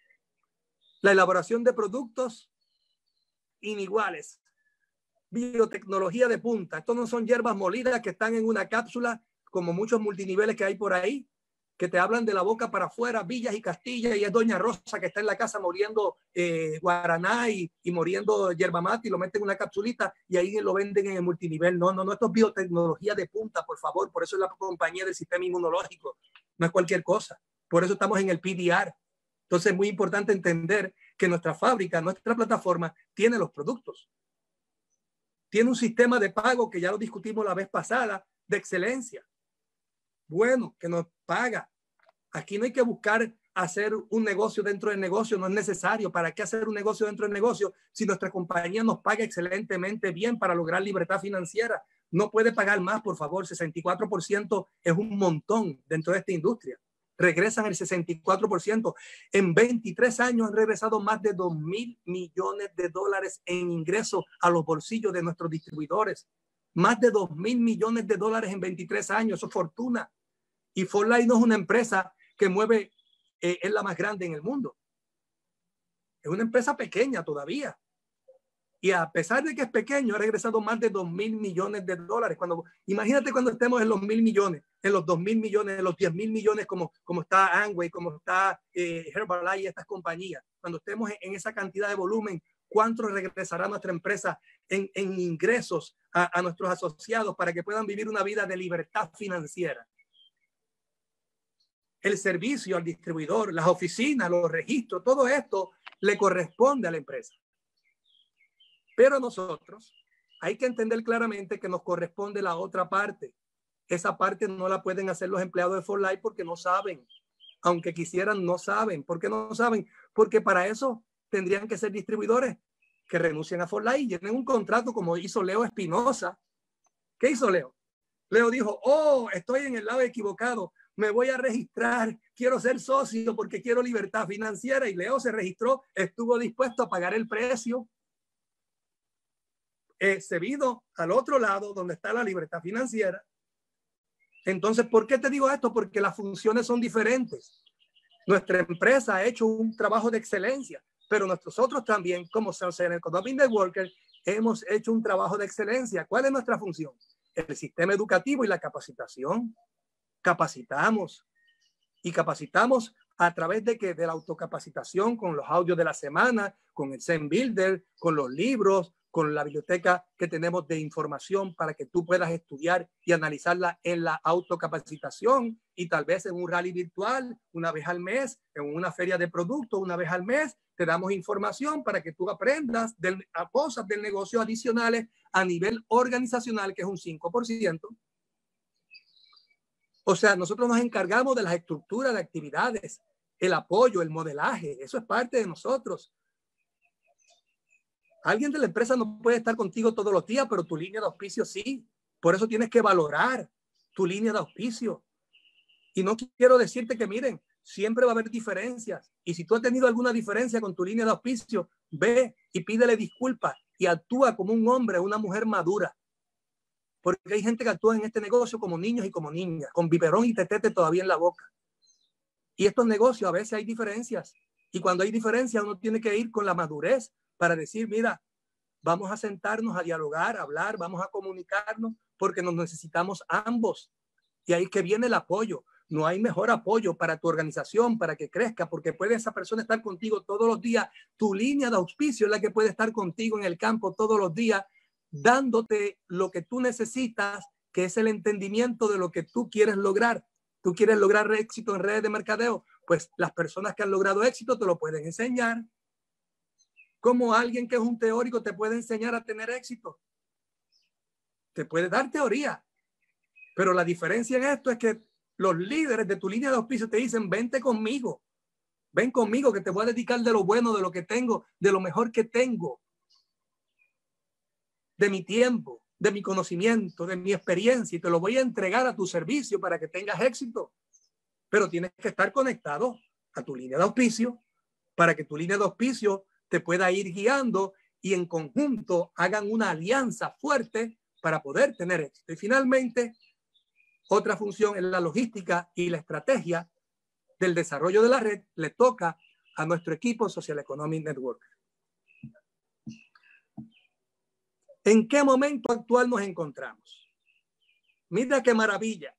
La elaboración de productos iniguales. Biotecnología de punta. Estos no son hierbas molidas que están en una cápsula como muchos multiniveles que hay por ahí, que te hablan de la boca para afuera, Villas y Castilla, y es Doña Rosa que está en la casa moliendo guaraná y moliendo yerba mate y lo meten en una capsulita y ahí lo venden en el multinivel. No, esto es biotecnología de punta, por favor. Por eso es la compañía del sistema inmunológico. No es cualquier cosa. Por eso estamos en el PDR. Entonces es muy importante entender que nuestra fábrica, nuestra plataforma, tiene los productos. Tiene un sistema de pago que ya lo discutimos la vez pasada, de excelencia. Bueno, que nos paga. Aquí no hay que buscar hacer un negocio dentro del negocio, no es necesario. ¿Para qué hacer un negocio dentro del negocio si nuestra compañía nos paga excelentemente bien para lograr libertad financiera? No puede pagar más, por favor. 64% es un montón dentro de esta industria. Regresan el 64%. En 23 años han regresado más de $2,000 millones en ingresos a los bolsillos de nuestros distribuidores. Más de $2,000 millones en 23 años. Eso es fortuna. Y For Life no es una empresa que mueve, es la más grande en el mundo. Es una empresa pequeña todavía. Y a pesar de que es pequeño, ha regresado más de $2,000 millones. Imagínate cuando estemos en los 1,000 millones, en los 2,000 millones, en los 10,000 millones, como está Amway, como está Herbalife y estas compañías. Cuando estemos en esa cantidad de volumen, ¿cuánto regresará nuestra empresa en ingresos a nuestros asociados para que puedan vivir una vida de libertad financiera? El servicio al distribuidor, las oficinas, los registros, todo esto le corresponde a la empresa. Pero nosotros hay que entender claramente que nos corresponde la otra parte. Esa parte no la pueden hacer los empleados de For Life porque no saben. Aunque quisieran, no saben. ¿Por qué no saben? Porque para eso tendrían que ser distribuidores que renuncien a For Life y llenen un contrato como hizo Leo Espinosa. ¿Qué hizo Leo? Leo dijo, estoy en el lado equivocado. Me voy a registrar, quiero ser socio porque quiero libertad financiera. Y Leo se registró, estuvo dispuesto a pagar el precio. Se vino al otro lado donde está la libertad financiera. Entonces, ¿por qué te digo esto? Porque las funciones son diferentes. Nuestra empresa ha hecho un trabajo de excelencia, pero nosotros también, como Sunset Economic Networker, hemos hecho un trabajo de excelencia. ¿Cuál es nuestra función? El sistema educativo y la capacitación. Capacitamos y capacitamos a través de la autocapacitación con los audios de la semana, con el Zen Builder, con los libros, con la biblioteca que tenemos de información para que tú puedas estudiar y analizarla en la autocapacitación y tal vez en un rally virtual una vez al mes, en una feria de productos una vez al mes, te damos información para que tú aprendas a cosas del negocio adicionales a nivel organizacional, que es un 5%. O sea, nosotros nos encargamos de las estructuras de actividades, el apoyo, el modelaje, eso es parte de nosotros. Alguien de la empresa no puede estar contigo todos los días, pero tu línea de auspicio sí. Por eso tienes que valorar tu línea de auspicio. Y no quiero decirte que, miren, siempre va a haber diferencias. Y si tú has tenido alguna diferencia con tu línea de auspicio, ve y pídele disculpas y actúa como un hombre o una mujer madura. Porque hay gente que actúa en este negocio como niños y como niñas, con biberón y tetete todavía en la boca. Y estos negocios a veces hay diferencias. Y cuando hay diferencias, uno tiene que ir con la madurez para decir, mira, vamos a sentarnos a dialogar, a hablar, vamos a comunicarnos, porque nos necesitamos ambos. Y ahí que viene el apoyo. no hay mejor apoyo para tu organización, para que crezca, porque puede esa persona estar contigo todos los días. Tu línea de auspicio es la que puede estar contigo en el campo todos los días, dándote lo que tú necesitas, que es el entendimiento de lo que tú quieres lograr. Tú quieres lograr éxito en redes de mercadeo, pues las personas que han logrado éxito te lo pueden enseñar. Como alguien que es un teórico te puede enseñar a tener éxito. Te puede dar teoría. Pero la diferencia en esto es que los líderes de tu línea de auspicio te dicen, vente conmigo. Ven conmigo que te voy a dedicar de lo bueno, de lo que tengo, de lo mejor que tengo. De mi tiempo, de mi conocimiento, de mi experiencia, y te lo voy a entregar a tu servicio para que tengas éxito. Pero tienes que estar conectado a tu línea de auspicio para que tu línea de auspicio te pueda ir guiando y en conjunto hagan una alianza fuerte para poder tener éxito. Y finalmente, otra función es la logística y la estrategia del desarrollo de la red le toca a nuestro equipo Social Economic Network. ¿En qué momento actual nos encontramos? Mira qué maravilla.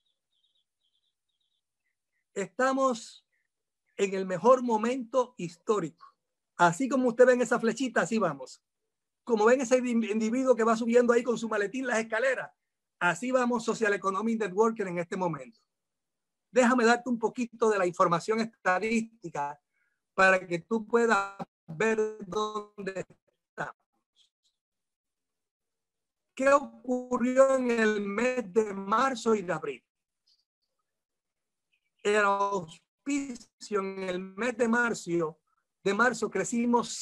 Estamos en el mejor momento histórico. Así como usted ve en esa flechita, así vamos. Como ven ese individuo que va subiendo ahí con su maletín las escaleras, así vamos Social Economic Networker en este momento. Déjame darte un poquito de la información estadística para que tú puedas ver dónde estamos. ¿Qué ocurrió en el mes de marzo y de abril? El auspicio en el mes de marzo crecimos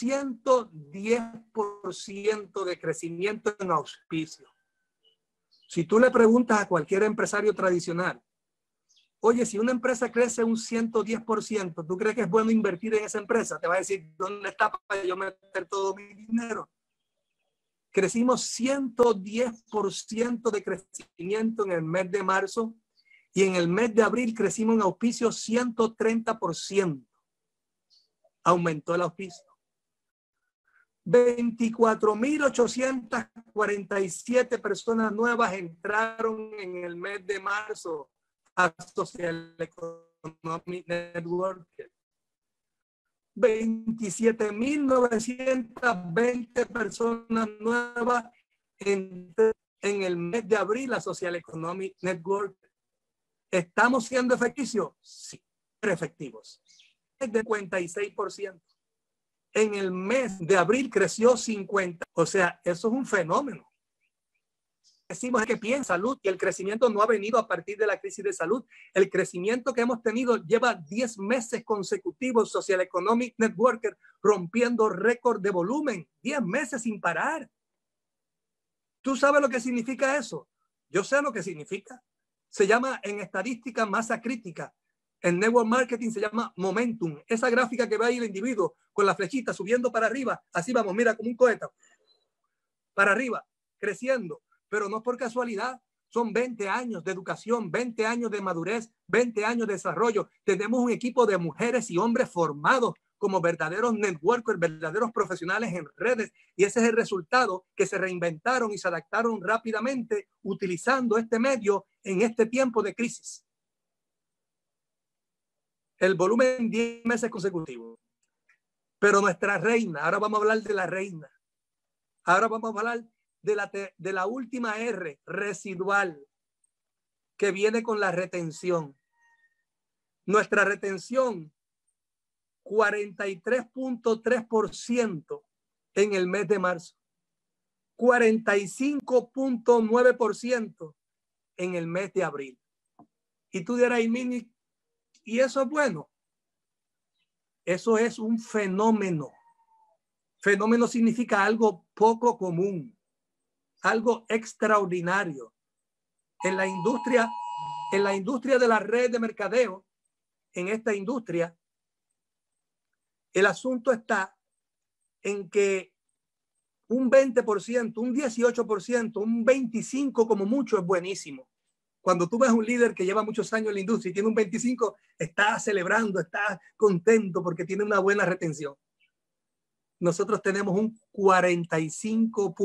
110% de crecimiento en auspicio. Si tú le preguntas a cualquier empresario tradicional, oye, si una empresa crece un 110%, ¿tú crees que es bueno invertir en esa empresa? Te va a decir, ¿dónde está para yo meter todo mi dinero? Crecimos 110% de crecimiento en el mes de marzo y en el mes de abril crecimos en auspicio 130%. Aumentó el auspicio. 24,847 personas nuevas entraron en el mes de marzo a Social Economic Network. 27,920 personas nuevas en el mes de abril a Social Economic Network. ¿Estamos siendo efectivos? Sí, efectivos. De 56%. En el mes de abril creció 50%. O sea, eso es un fenómeno. Decimos que piensa salud y el crecimiento no ha venido a partir de la crisis de salud. El crecimiento que hemos tenido lleva 10 meses consecutivos Social Economic Networker rompiendo récord de volumen. 10 meses sin parar. ¿Tú sabes lo que significa eso? Yo sé lo que significa. Se llama en estadística masa crítica. En network marketing se llama momentum. Esa gráfica que ve ahí el individuo con la flechita subiendo para arriba. Así vamos, mira, como un cohete. Para arriba, creciendo. Pero no por casualidad, son 20 años de educación, 20 años de madurez, 20 años de desarrollo. Tenemos un equipo de mujeres y hombres formados como verdaderos networkers, verdaderos profesionales en redes. Y ese es el resultado, que se reinventaron y se adaptaron rápidamente utilizando este medio en este tiempo de crisis. El volumen 10 meses consecutivos. Pero nuestra reina, ahora vamos a hablar de la reina. Ahora vamos a hablar de la última R, residual, que viene con la retención. Nuestra retención, 43.3% en el mes de marzo, 45.9% en el mes de abril. Y tú dirás, Mini, ¿y eso es bueno? Eso es un fenómeno. Fenómeno significa algo poco común, algo extraordinario. En la industria de la red de mercadeo, en esta industria, el asunto está en que un 20%, un 18%, un 25% como mucho es buenísimo. Cuando tú ves un líder que lleva muchos años en la industria y tiene un 25%, está celebrando, está contento porque tiene una buena retención. Nosotros tenemos un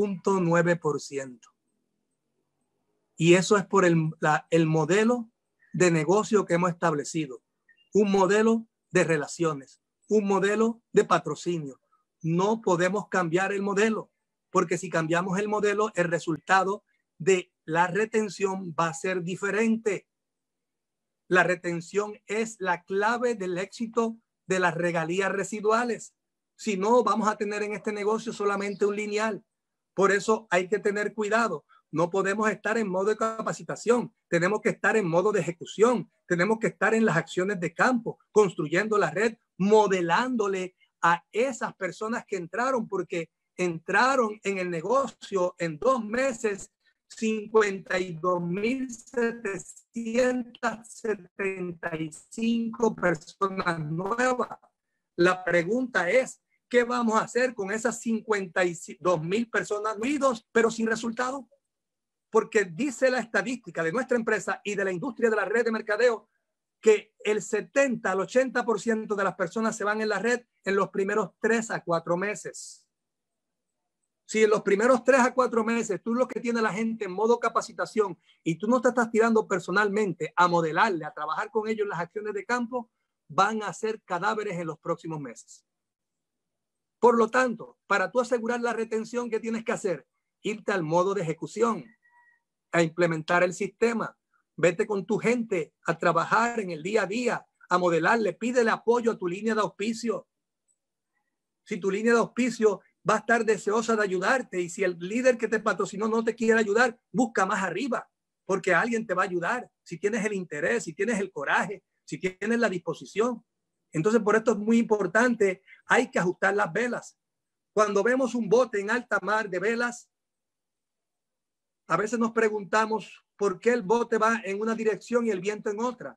45.9%. Y eso es por el modelo de negocio que hemos establecido, un modelo de relaciones, un modelo de patrocinio. No podemos cambiar el modelo, porque si cambiamos el modelo, el resultado de la retención va a ser diferente. La retención es la clave del éxito de las regalías residuales. Si no, vamos a tener en este negocio solamente un lineal. Por eso hay que tener cuidado. No podemos estar en modo de capacitación. Tenemos que estar en modo de ejecución. Tenemos que estar en las acciones de campo, construyendo la red, modelándole a esas personas que entraron, porque entraron en el negocio en 2 meses 52.775 personas nuevas. La pregunta es, ¿qué vamos a hacer con esas 52.000 personas nuevas, pero sin resultado? Porque dice la estadística de nuestra empresa y de la industria de la red de mercadeo que el 70 al 80% de las personas se van en la red en los primeros 3 a 4 meses. Si en los primeros 3 a 4 meses tú lo que tiene la gente en modo capacitación y tú no te estás tirando personalmente a modelarle, a trabajar con ellos en las acciones de campo, van a ser cadáveres en los próximos meses. Por lo tanto, para tú asegurar la retención, ¿qué tienes que hacer? Irte al modo de ejecución, a implementar el sistema. Vete con tu gente a trabajar en el día a día, a modelarle, pídele apoyo a tu línea de auspicio. Si tu línea de auspicio va a estar deseosa de ayudarte, y si el líder que te patrocinó no te quiere ayudar, busca más arriba, porque alguien te va a ayudar si tienes el interés, si tienes el coraje, si tienes la disposición. Entonces, por esto es muy importante, hay que ajustar las velas. Cuando vemos un bote en alta mar de velas, a veces nos preguntamos por qué el bote va en una dirección y el viento en otra.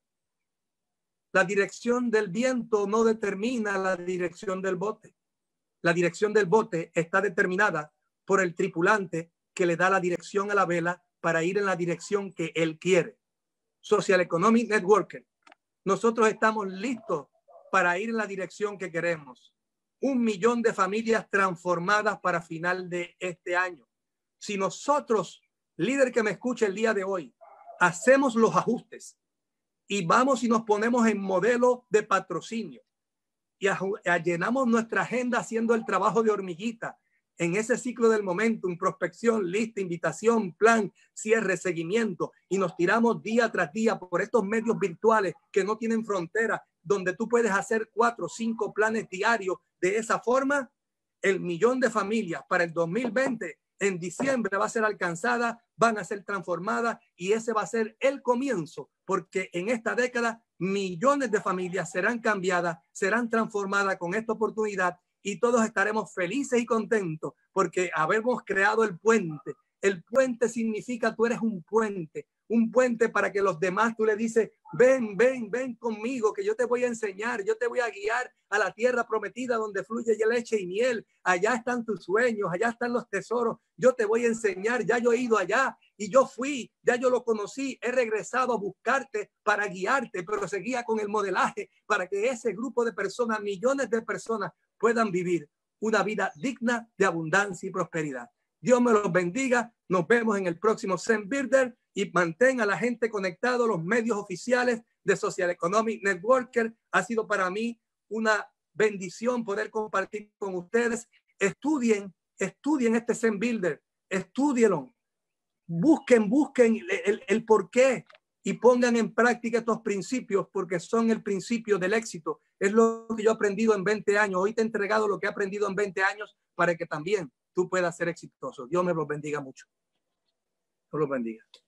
La dirección del viento no determina la dirección del bote. La dirección del bote está determinada por el tripulante que le da la dirección a la vela para ir en la dirección que él quiere. Social Economic Networker, nosotros estamos listos para ir en la dirección que queremos. 1 millón de familias transformadas para final de este año. Si nosotros, líder que me escucha el día de hoy, hacemos los ajustes y vamos y nos ponemos en modelo de patrocinio, y llenamos nuestra agenda haciendo el trabajo de hormiguita en ese ciclo del momentum, prospección, lista, invitación, plan, cierre, seguimiento, y nos tiramos día tras día por estos medios virtuales que no tienen frontera, donde tú puedes hacer 4 o 5 planes diarios. De esa forma, el 1 millón de familias para el 2020 en diciembre va a ser alcanzada, van a ser transformadas, y ese va a ser el comienzo, porque en esta década millones de familias serán cambiadas, serán transformadas con esta oportunidad, y todos estaremos felices y contentos porque habemos creado el puente. El puente significa tú eres un puente para que los demás tú le dices, ven conmigo, que yo te voy a enseñar, yo te voy a guiar a la tierra prometida donde fluye leche y miel. Allá están tus sueños, allá están los tesoros, yo te voy a enseñar, ya yo he ido allá y yo fui, ya yo lo conocí, he regresado a buscarte para guiarte, pero seguía con el modelaje para que ese grupo de personas, millones de personas, puedan vivir una vida digna de abundancia y prosperidad. Dios me los bendiga. Nos vemos en el próximo Zen Builder, y mantenga a la gente conectado a los medios oficiales de Social Economic Networker. Ha sido para mí una bendición poder compartir con ustedes. Estudien este Zen Builder, estúdienlo, busquen el por qué y pongan en práctica estos principios, porque son el principio del éxito. Es lo que yo he aprendido en 20 años. Hoy te he entregado lo que he aprendido en 20 años para que también tú puedas ser exitoso. Dios me los bendiga mucho. Dios los bendiga.